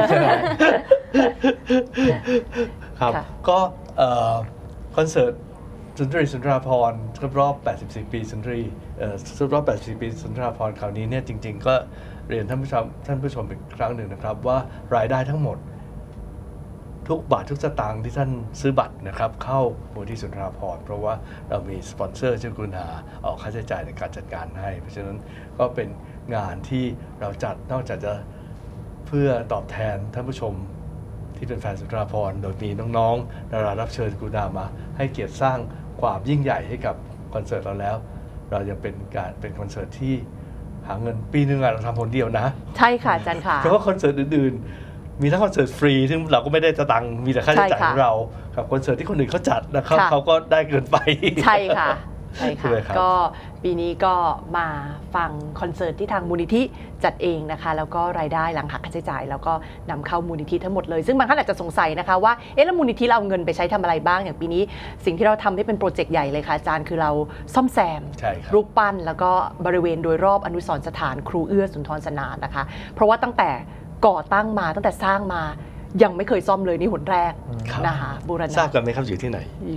ครับก็คอนเสิร์ตสุนทรีสุนทราภรณ์ครบรอบ84 ปีสุนทรีครบรอบ84 ปีสุนทราภรณ์คราวนี้เนี่ยจริงๆก็เรียนท่านผู้ชมอีกครั้งหนึ่งนะครับว่ารายได้ทั้งหมดทุกบาททุกสตางค์ที่ท่านซื้อบัตรนะครับเข้ามูลที่สุนทราภรณ์เพราะว่าเรามีสปอนเซอร์ชื่อกุณาออกค่าใช้จ่ายในการจัดการให้เพราะฉะนั้นก็เป็นงานที่เราจัดนอกจากจะเพื่อตอบแทนท่านผู้ชมที่เป็นแฟนสุนทราภรณ์โดยมีน้องๆดารารับเชิญกุณามาให้เกียรติสร้างความยิ่งใหญ่ให้กับคอนเสิร์ตเราแล้วเรายังเป็นคอนเสิร์ตที่หาเงินปีนึงเราทำคนเดียวนะใช่ค่ะอาจารย์ค่ะเพราะว่าคอนเสิร์ตอื่นๆมีทั้งคอนเสิร์ตฟรีซึ่งเราก็ไม่ได้สตังค์มีแต่ค่าใช้จ่ายของเรากับคอนเสิร์ตที่คนอื่นเขาจัดแล้วเขาก็ได้เกินไปใช่ค่ะใช่ค่ะก็ปีนี้ก็มาฟังคอนเสิร์ตที่ทางมูลนิธิจัดเองนะคะแล้วก็รายได้หลังหักค่าใช้จ่ายแล้วก็นำเข้ามูลนิธิทั้งหมดเลยซึ่งบางท่านอาจจะสงสัยนะคะว่าแล้วมูลนิธิเราเอาเงินไปใช้ทำอะไรบ้างอย่างปีนี้สิ่งที่เราทำได้เป็นโปรเจกต์ใหญ่เลยค่ะอาจารย์คือเราซ่อมแซมรูปปั้นแล้วก็บริเวณโดยรอบอนุสรณ์สถานครูเอื้อสุนทรสนานนะคะเพราะว่าตั้งแต่ก่อตั้งมาตั้งแต่สร้างมายังไม่เคยซ่อมเลยนี่หนแรกนะคะบูรณะทราบกันไหมครับอยู่ที่ไหน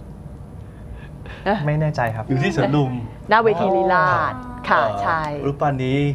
ไม่แน่ใจครับอยู่ที่สวนลุมหน้าเวทีลีลาศค่ะใช่รูปปั้นนี้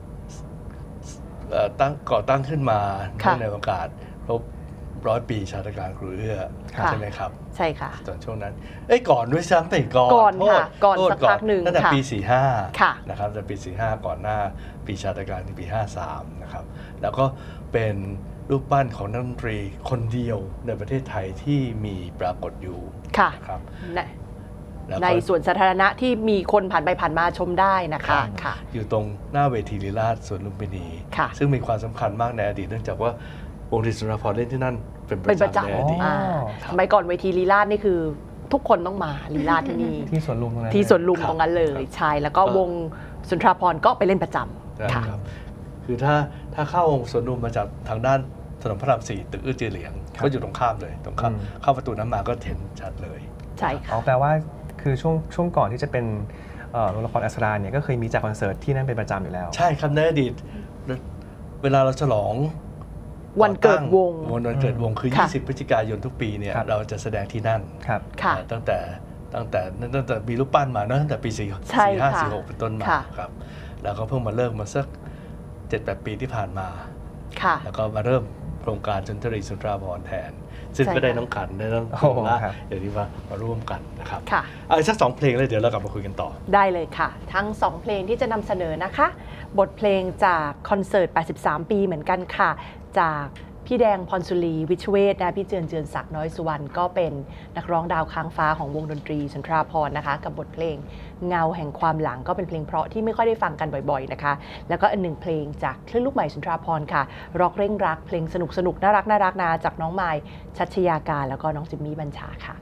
ก่อตั้งขึ้นมาในโอกาสครบ100 ปีชาตการครูเอื้อใช่ไหมครับใช่ค่ะตอนช่วงนั้นก่อนด้วยซ้ำไปก่อนค่ะก่อนสักพักหนึ่งตั้งแต่ปี45นะครับแต่ปี45ก่อนหน้าปีชาตการที่ปี53นะครับแล้วก็เป็นรูปปั้นของนักดนตรีคนเดียวในประเทศไทยที่มีปรากฏอยู่ครับในสวนสาธารณะที่มีคนผ่านไปผ่านมาชมได้นะคะอยู่ตรงหน้าเวทีลีลาศสวนลุมพินีซึ่งมีความสำคัญมากในอดีตเนื่องจากว่าวงดนตรีสุนทรภรณ์เล่นที่นั่นเป็นประจำในอดีตสมัยก่อนเวทีลีลาศนี่คือทุกคนต้องมาลีลาศที่นี่ที่สวนลุมตรงนั้นที่สวนลุมตรงนั้นเลยใช่แล้วก็วงสุนทรภรณ์ก็ไปเล่นประจำค่ะคือถ้าเข้าสวนลุมมาจากทางด้านถนนพระราม 4ตึกอื้อจือเหลียงก็อยู่ตรงข้ามเลยตรงข้ามเข้าประตูนั้นมาก็เห็นชัดเลยใช่ค่ะแปลว่าคือช่วงก่อนที่จะเป็นโรงละครอัศราเนี่ยก็เคยมีจัดคอนเสิร์ตที่นั่นเป็นประจำอยู่แล้วใช่ครับในอดีตเวลาเราฉลองวันเกิดวงวันเกิดวงคือ20 พฤศจิกายนทุกปีเนี่ยเราจะแสดงที่นั่นตั้งแต่มีรูปปั้นมาตั้งแต่ปี45-46เป็นต้นมาครับแล้วก็เพิ่งมาเลิกมาสัก 7-8 ปีที่ผ่านมาแล้วก็มาเริ่มโครงการสุนทรีสุนทราภรณ์แทนซึ่งก็ได้น้องขันได้น้องละอย่างที่ว่ามาร่วมกันนะครับสัก2 เพลงเลยเดี๋ยวเรากลับมาคุยกันต่อได้เลยค่ะทั้ง2 เพลงที่จะนำเสนอนะคะบทเพลงจากคอนเสิร์ต83 ปีเหมือนกันค่ะจากพี่แดงพรสุรีวิชเวชนะพี่เจือนศักดิ์น้อยสุวรรณก็เป็นนักร้องดาวค้างฟ้าของวงดนตรีสุนทราภรณ์นะคะกับบทเพลงเงาแห่งความหลังก็เป็นเพลงเพราะที่ไม่ค่อยได้ฟังกันบ่อยๆนะคะแล้วก็อันหนึ่งเพลงจากคลื่นลูกใหม่สุนทราภรณ์ค่ะร็อกเร่งรักเพลงสนุกน่ารักนะจากน้องไมล์ชัชยาการแล้วก็น้องจิมมี่บัญชาค่ะ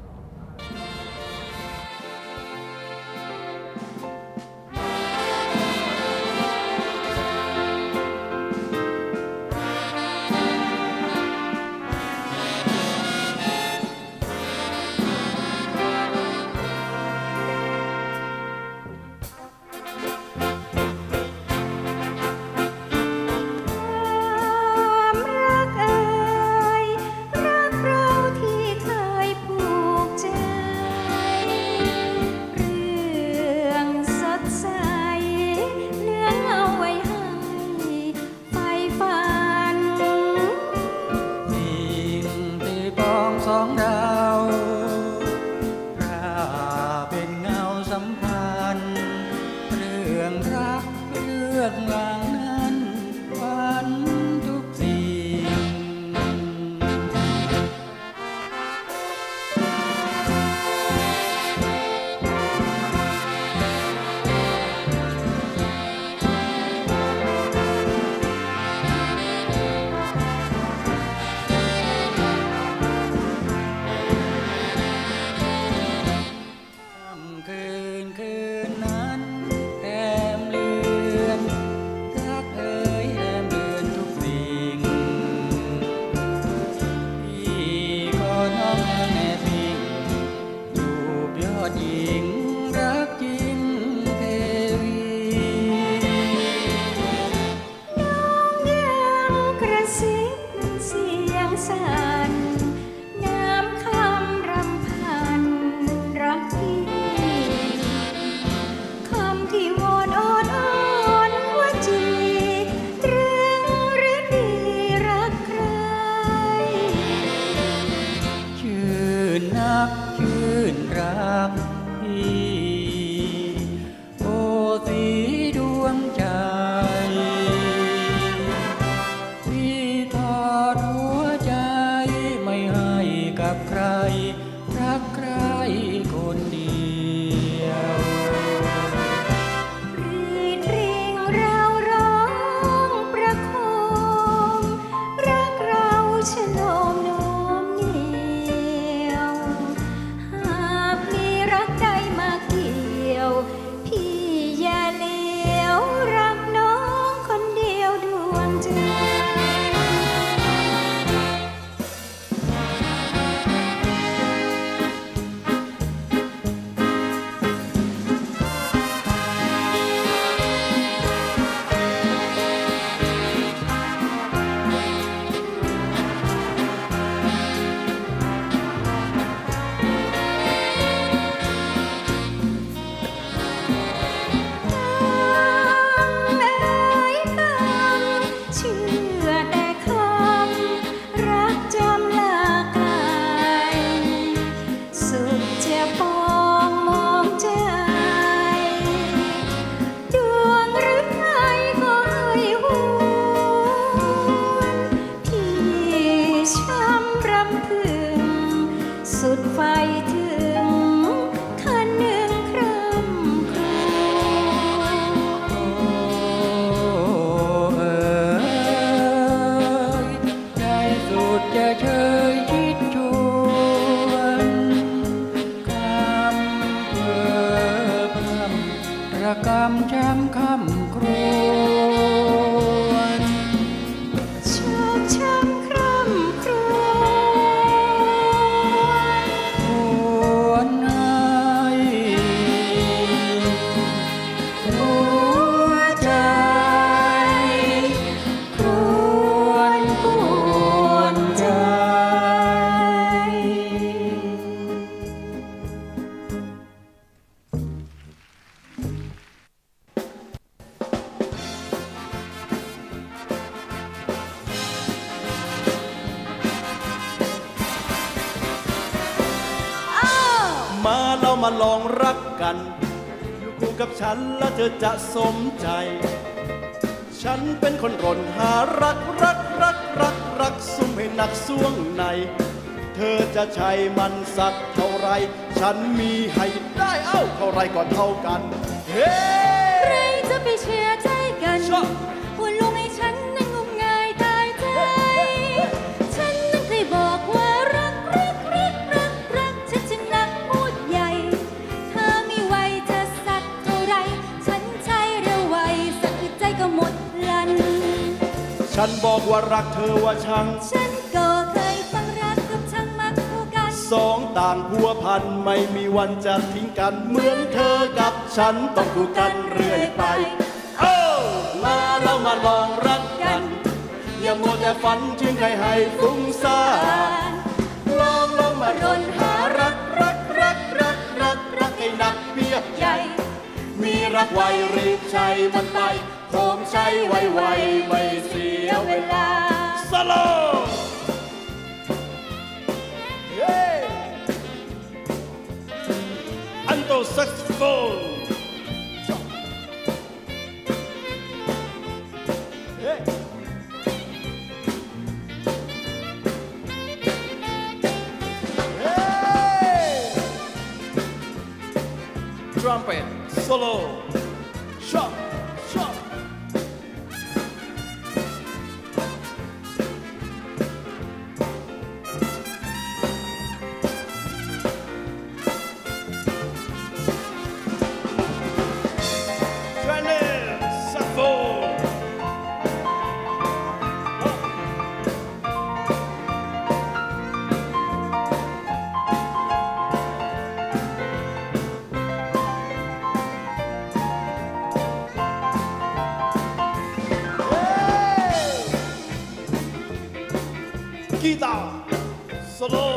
มาลองรักกันอยู่คู่กับฉันแล้วเธอจะสมใจฉันเป็นคนร่นหารักสุมเหให้หนักส่วงในเธอจะใช้มันสักเท่าไรฉันมีให้ได้เท่าไรก็เท่ากันเฮ้ใครจะไปเชื่อใจกันว่าลงให้ฉันนั้นงมงายตายใจฉันนั้นเคยบอกว่ารักฉันจะนักพูดใหญ่เธอไม่ไหวจะสักเท่าไรฉันใช้เร็วไวสักใจก็หมดลันฉันบอกว่ารักเธอว่าชังฉันก็เคยฟังรักกับชังมักคู่กันสองต่างพัวพันไม่มีวันจะทิ้งกันเหมือนเธอกับฉันต้องคู่กันเรื่อยไปมาเรามาลองรักกันอย่ามัวแต่ฝันถึงใครให้ฟุ้งซ่านลองมารนหารักให้หนักเพียบใหญ่มีรักไวรีบใช้มันไปโคมใช้ไวไม่เสียเวลาสโลอันโตแซกโซโฟนtrumpet solo shotกีตาร์โซโล่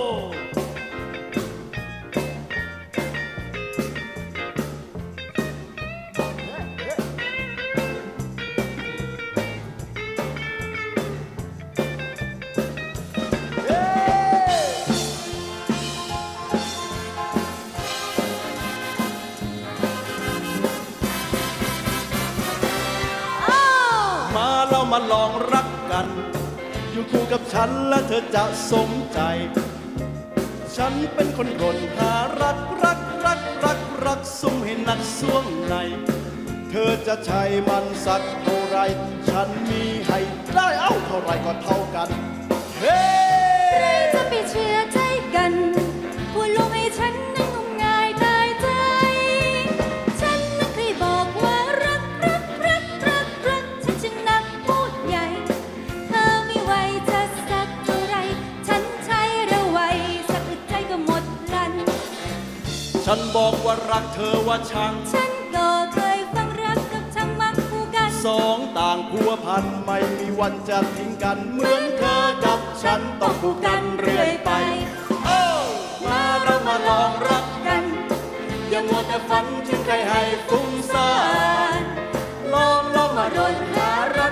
มาเรามาลองรักกันอยู่คู่กับฉันและเธอจะสมใจฉันเป็นคนรนหารักซุ่มให้หนักส่วงในเธอจะใช้มันสักเท่าไรฉันมีให้ได้เท่าไรก็เท่ากันเฮ้จะไปเชื่อใจกันพูดลงให้ฉันนั้นงมงายตายใจฉันนั้นเคยบอกว่ารักฉันจะนักพูดใหญ่เธอไม่ไหวจะสักเท่าไรฉันใช้เร็วไวสักใจก็หมดลันฉันบอกว่ารักเธอว่าชังฉันก็เคยฟังรักกับชังมักคู่กันสองต่างพัวพันไม่มีวันจะทิ้งกันเหมือนเธอกับฉันต้องคู่กันเรื่อยไปมาเรามาลองรักกันอย่ามัวแต่ฝันถึงใครให้ฟุ้งซ่านลองมารนหารัก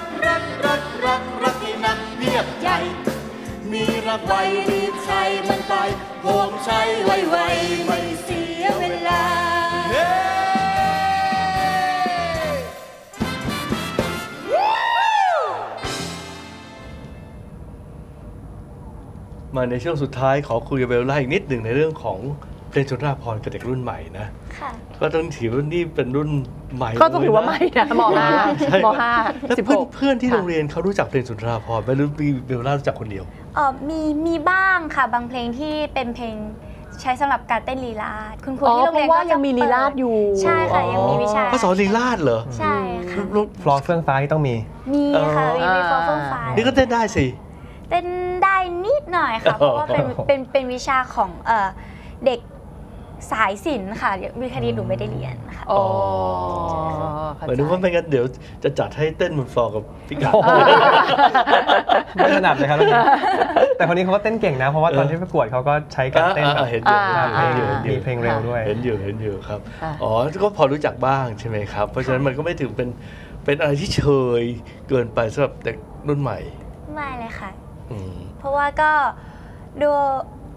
ให้หนักเพียบใหญ่มีรักไวรีบใช้มันไปโหมใช้ไวไม่เสียเวลามาในช่วงสุดท้ายขอคุยกับเบลล่าอีกนิดหนึ่งในเรื่องของเพลงสุนทรภรณ์กับเด็กรุ่นใหม่นะก็ต้องถือว่านี่เป็นรุ่นใหม่ก็ต้องถือว่าใหม่นะม.5 16เพื่อนที่โรงเรียนเขารู้จักเพลงสุนทรภรณ์ไม่รู้เบลล่ารู้จักคนเดียวมีบ้างค่ะบางเพลงที่เป็นเพลงใช้สำหรับการเต้นลีลาศคุณครูที่โรงเรียนก็ยังมีลีลาศอยู่ใช่ค่ะยังมีวิชาเขาสอนลีลาศเหรอใช่ค่ะฟลอร์เฟื่องฟ้าต้องมีค่ะมีฟลอร์เฟื่องฟ้านี่ก็เต้นได้สิเต้นได้นิดหน่อยค่ะเพราะว่าเป็นวิชาของเด็กสายศิลป์ค่ะวิคดีหนูไม่ได้เรียนค่ะหมายถึงว่าไม่งั้นเดี๋ยวจะจัดให้เต้นบนฟลอร์กับพี่กาไม่ถนัดเลยครับแต่คนนี้เขาก็เต้นเก่งนะเพราะว่าตอนที่ประกวดเขาก็ใช้การเต้นเห็นอยู่มีเพลงเร็วด้วยเห็นอยู่ครับก็พอรู้จักบ้างใช่ไหมครับเพราะฉะนั้นมันก็ไม่ถึงเป็นอะไรที่เชยเกินไปสำหรับเด็กรุ่นใหม่ไม่เลยค่ะเพราะว่าก็ดู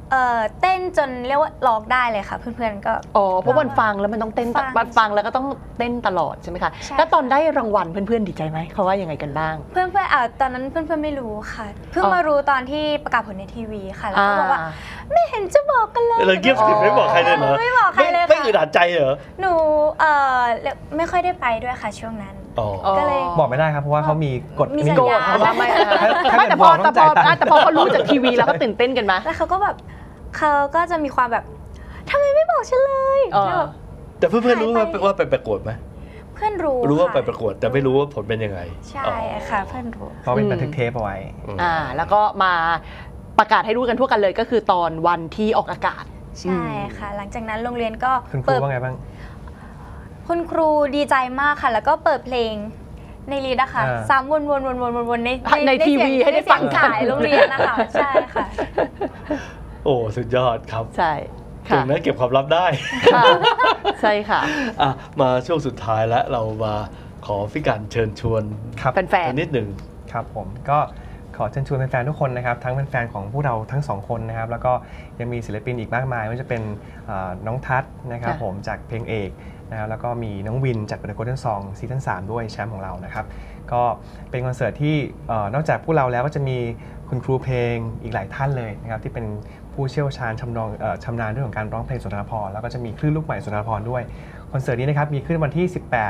เต้นจนเรียกว่าร้องได้เลยค่ะเพื่อนๆก็เพราะมันฟังแล้วมันต้องเต้นฟังแล้วก็ต้องเต้นตลอดใช่ไหมคะแล้วตอนได้รางวัลเพื่อนๆดีใจไหมเขาว่ายังไงกันบ้างเพื่อนๆตอนนั้นเพื่อนๆไม่รู้ค่ะเพิ่งมารู้ตอนที่ประกาศผลในทีวีค่ะแล้วก็บอกว่าไม่เห็นจะบอกกันเลยเราเงียบกริบไม่บอกใครเลยเหรอไม่บอกใครเลยค่ะไม่อึดอัดใจเหรอหนูไม่ค่อยได้ไปด้วยค่ะช่วงนั้นก็เลยบอกไม่ได้ครับเพราะว่าเขามีกฎมีกฎว่าไม่แต่พอเขารู้จากทีวีแล้วก็ตื่นเต้นกันไหมแล้วเขาก็แบบเขาก็จะมีความแบบทำไมไม่บอกฉันเลยแต่เพื่อนๆรู้ว่าไปประกวดไหมเพื่อนรู้ว่าไปประกวดแต่ไม่รู้ว่าผลเป็นยังไงใช่ค่ะเพื่อนรู้เพราะเป็นบันทึกเทปเอาไว้แล้วก็มาประกาศให้รู้กันทั่วกันเลยก็คือตอนวันที่ออกอากาศใช่ค่ะหลังจากนั้นโรงเรียนก็คุณครูว่าไงบ้างคุณครูดีใจมากค่ะแล้วก็เปิดเพลงในลีดนะคะซ้ำวนในทีวีให้ได้ฟังขายโรงเรียนนะคะใช่ค่ะโอ้สุดยอดครับใช่ถึงแม้เก็บความลับได้ใช่ค่ะมาช่วงสุดท้ายแล้วเรามาขอพี่การเชิญชวนแฟนๆนิดหนึ่งครับผมก็ขอเชิญชวนแฟนๆทุกคนนะครับทั้งแฟนๆของพวกเราทั้งสองคนนะครับแล้วก็ยังมีศิลปินอีกมากมายไม่ว่าจะเป็นน้องทัศน์นะครับผมจากเพลงเอกนะครับแล้วก็มีน้องวินจาก The Golden Song ซีซั่น 3ด้วยแชมป์ของเรานะครับก็เป็นคอนเสิร์ตที่นอกจากพวกเราแล้วก็จะมีคุณครูเพลงอีกหลายท่านเลยนะครับที่เป็นผู้เชี่ยวชาญชำนาญเรื่องของการร้องเพลงสุนทรภพแล้วก็จะมีคลื่นลูกใหม่สุนทรภพด้วยคอนเสิร์ตนี้นะครับมีขึ้นวันที่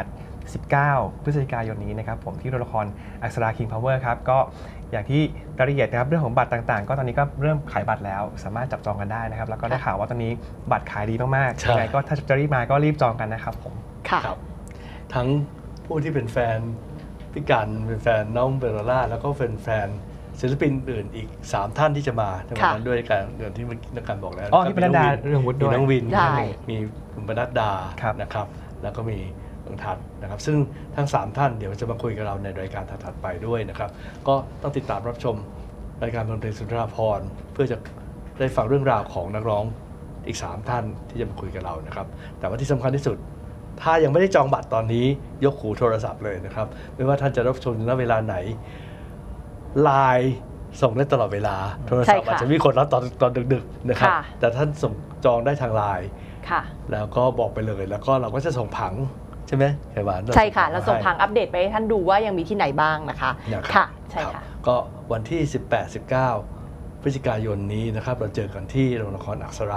18-19 พฤศจิกายนนี้นะครับผมที่โรงละครอักษรา King Power ครับก็อย่างที่รายละเอียดนะครับเรื่องของบัตรต่างๆก็ตอนนี้ก็เริ่มขายบัตรแล้วสามารถจับจองกันได้นะครับแล้วก็ได้ข่าวว่าตอนนี้บัตรขายดีมากๆยังไงก็ถ้าจะรีบมาก็รีบจองกันนะครับผมครับทั้งผู้ที่เป็นแฟนพี่กันเป็นแฟนน้องเบลล่าแล้วก็เป็นแฟนศิลปินอื่นอีก3ท่านที่จะมาในวันนั้นด้วยกันเดือนที่นักการบอกแล้วมีน้องวินเรื่องวุฒิด้วยมีน้องวินมีคุณปนัดดานะครับแล้วก็มีน้องทัศน์นะครับซึ่งทั้ง3ท่านเดี๋ยวจะมาคุยกับเราในรายการถัดไปด้วยนะครับก็ต้องติดตามรับชมรายการเพลงสุนทรภพเพื่อจะได้ฟังเรื่องราวของนักร้องอีก3ท่านที่จะมาคุยกับเรานะครับแต่ว่าที่สำคัญที่สุดถ้ายังไม่ได้จองบัตรตอนนี้ยกหูโทรศัพท์เลยนะครับไม่ว่าท่านจะรับชมณเวลาไหนไลน์ส่งได้ตลอดเวลาโทรศัพท์อาจจะมีคนรับตอนดึกๆนะครับแต่ท่านส่งจองได้ทางไลน์แล้วก็บอกไปเลยแล้วก็เราก็จะส่งผังใช่ไหมไขหวานใช่ค่ะเราส่งผังอัปเดตไปให้ท่านดูว่ายังมีที่ไหนบ้างนะคะค่ะใช่ค่ะก็วันที่ 18-19 พฤศจิกายนนี้นะครับเราเจอกันที่โรงละครอักษรา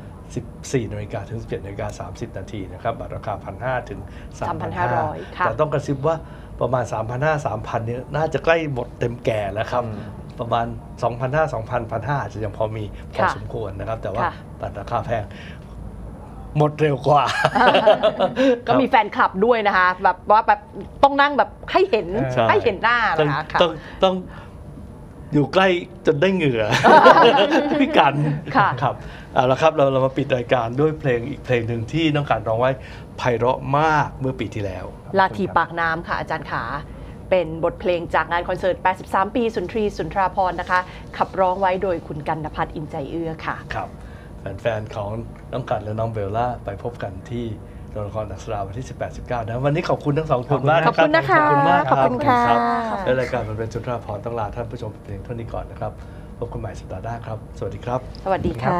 14 นาฬิกาถึง 17 นาฬิกา 30 นาทีนะครับบัตรราคา 1,500 ถึง 3,500 แต่ต้องกระซิบว่าประมาณ 3,500-3,000 เนี่ยน่าจะใกล้หมดเต็มแก่แล้วครับประมาณ 2,500 2,000 1,500 อาจจะยังพอมีพอสมควรนะครับแต่ว่าบัตรราคาแพงหมดเร็วกว่าก็มีแฟนคลับด้วยนะคะแบบว่าแบบต้องนั่งแบบให้เห็นหน้านะคะต้องอยู่ใกล้จนได้เหงื่อพี่กันครับเอาละครับเรามาปิดรายการด้วยเพลงอีกเพลงหนึ่งที่น้องการร้องไว้ไพเราะมากเมื่อปีที่แล้วลาทีปากน้ำค่ะอาจารย์ขาเป็นบทเพลงจากงานคอนเสิร์ต83 ปีสุนทรีสุนทราภรณ์นะคะขับร้องไว้โดยคุณกันณภัทรอินใจเอื้อค่ะครับแฟนๆของน้องกันและน้องเบลล่าไปพบกันที่โรงละครอักษราวันที่ 18-19 นะวันนี้ขอบคุณทั้งสองคนมากขอบคุณนะคะขอบคุณมากขอบคุณค่ะและรายการมันเป็นสุนทราภรณ์ต้องลาท่านผู้ชมเพียงเท่านี้ก่อนนะครับพบกันใหม่สัปดาห์หน้าครับสวัสดีครับสวัสดีค่ะ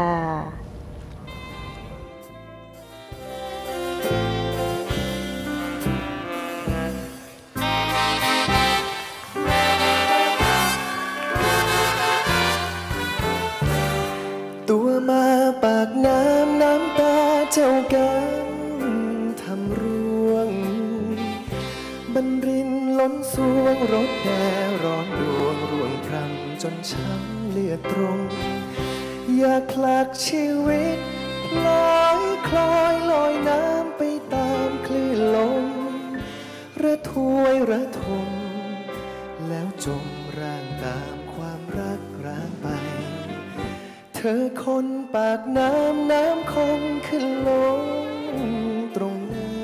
ตัวมาปากน้ำตาเจ้ากันทำร่วงบรรรินล้นสวงรถแดดร้อนดวงร่วงพรำจนช้ำเลือดตรงอยากผลักชีวิตลอยคลอยลอยน้ำไปตามคลื่นลมระทวยระทมแล้วจมร่างตามความรักร้างไปเธอคนปากน้ำคงขึ้นลงตรงหน้า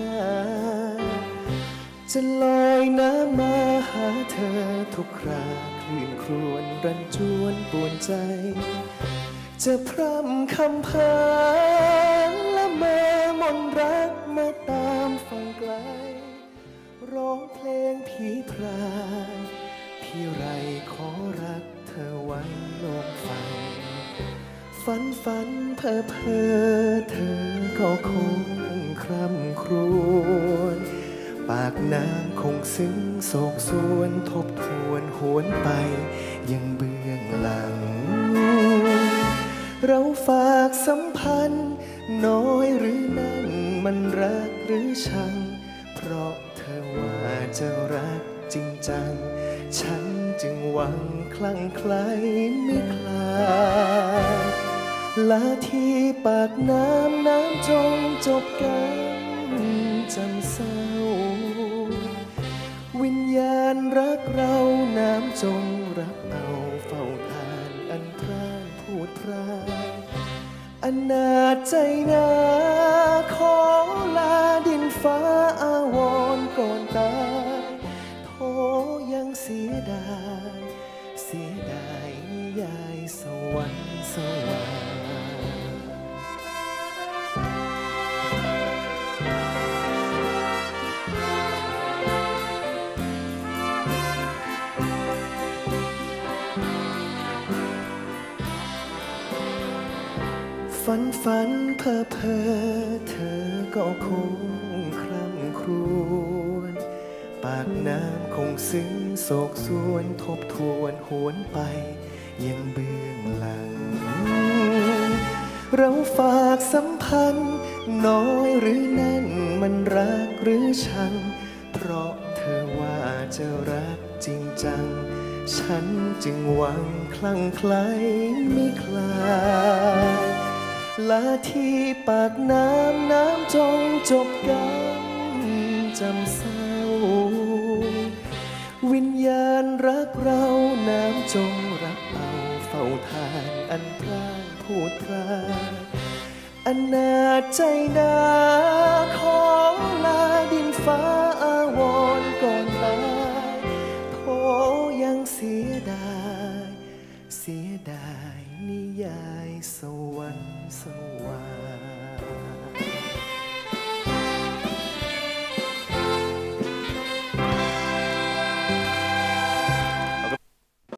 จะลอยน้ำมาหาเธอทุกคราคลื่นครวญรันจวนปวนใจจะพร่ำคำพาและแม่มนรักมาตามฟังไกลร้องเพลงผีพรายพี่ไรขอรักเธอไว้ลงฟังฝันเพ้อเธอก็คงคร่ำครวญปากน้ำคงซึ้งโศกสวนทบทวนหวนไปยังเบื้องหลังเราฝากสัมพันธ์น้อยหรือนั่นมันรักหรือชังเพราะเธอว่าจะรักจริงจังฉันจึงหวังคลั่งไคล้ไม่คลายลาที่ปากน้ำจงจบกันจำเศร้าวิญญาณรักเราน้ำจงรับเอาเฝ้าทานอันพร่างพูดพรายอนาจใจนาขอลาดินฟ้าอาวรก่อนตายโธยังเสียดายนิยายสวรรค์สว่างฝันเพ้อเธอก็คงคร่ำครวญปากน้ำคงซึ้งโศกสวนทบทวนหวนไปยังเบื้องหลังเราฝากสัมพันธ์น้อยหรือนั่นมันรักหรือชังเพราะเธอว่าจะรักจริงจังฉันจึงหวังคลั่งไคล้ไม่คลายลาที่ปากน้ำจงจบกันจำเศร้าวิญญาณรักเราน้ำจงรับเอาเฝ้าทานอันพร่างพูดพรายอนาจใจนาขอลาดินฟ้าอาวรก่อนตายโธยังเสียดายนิยายสวรรค์สว่าง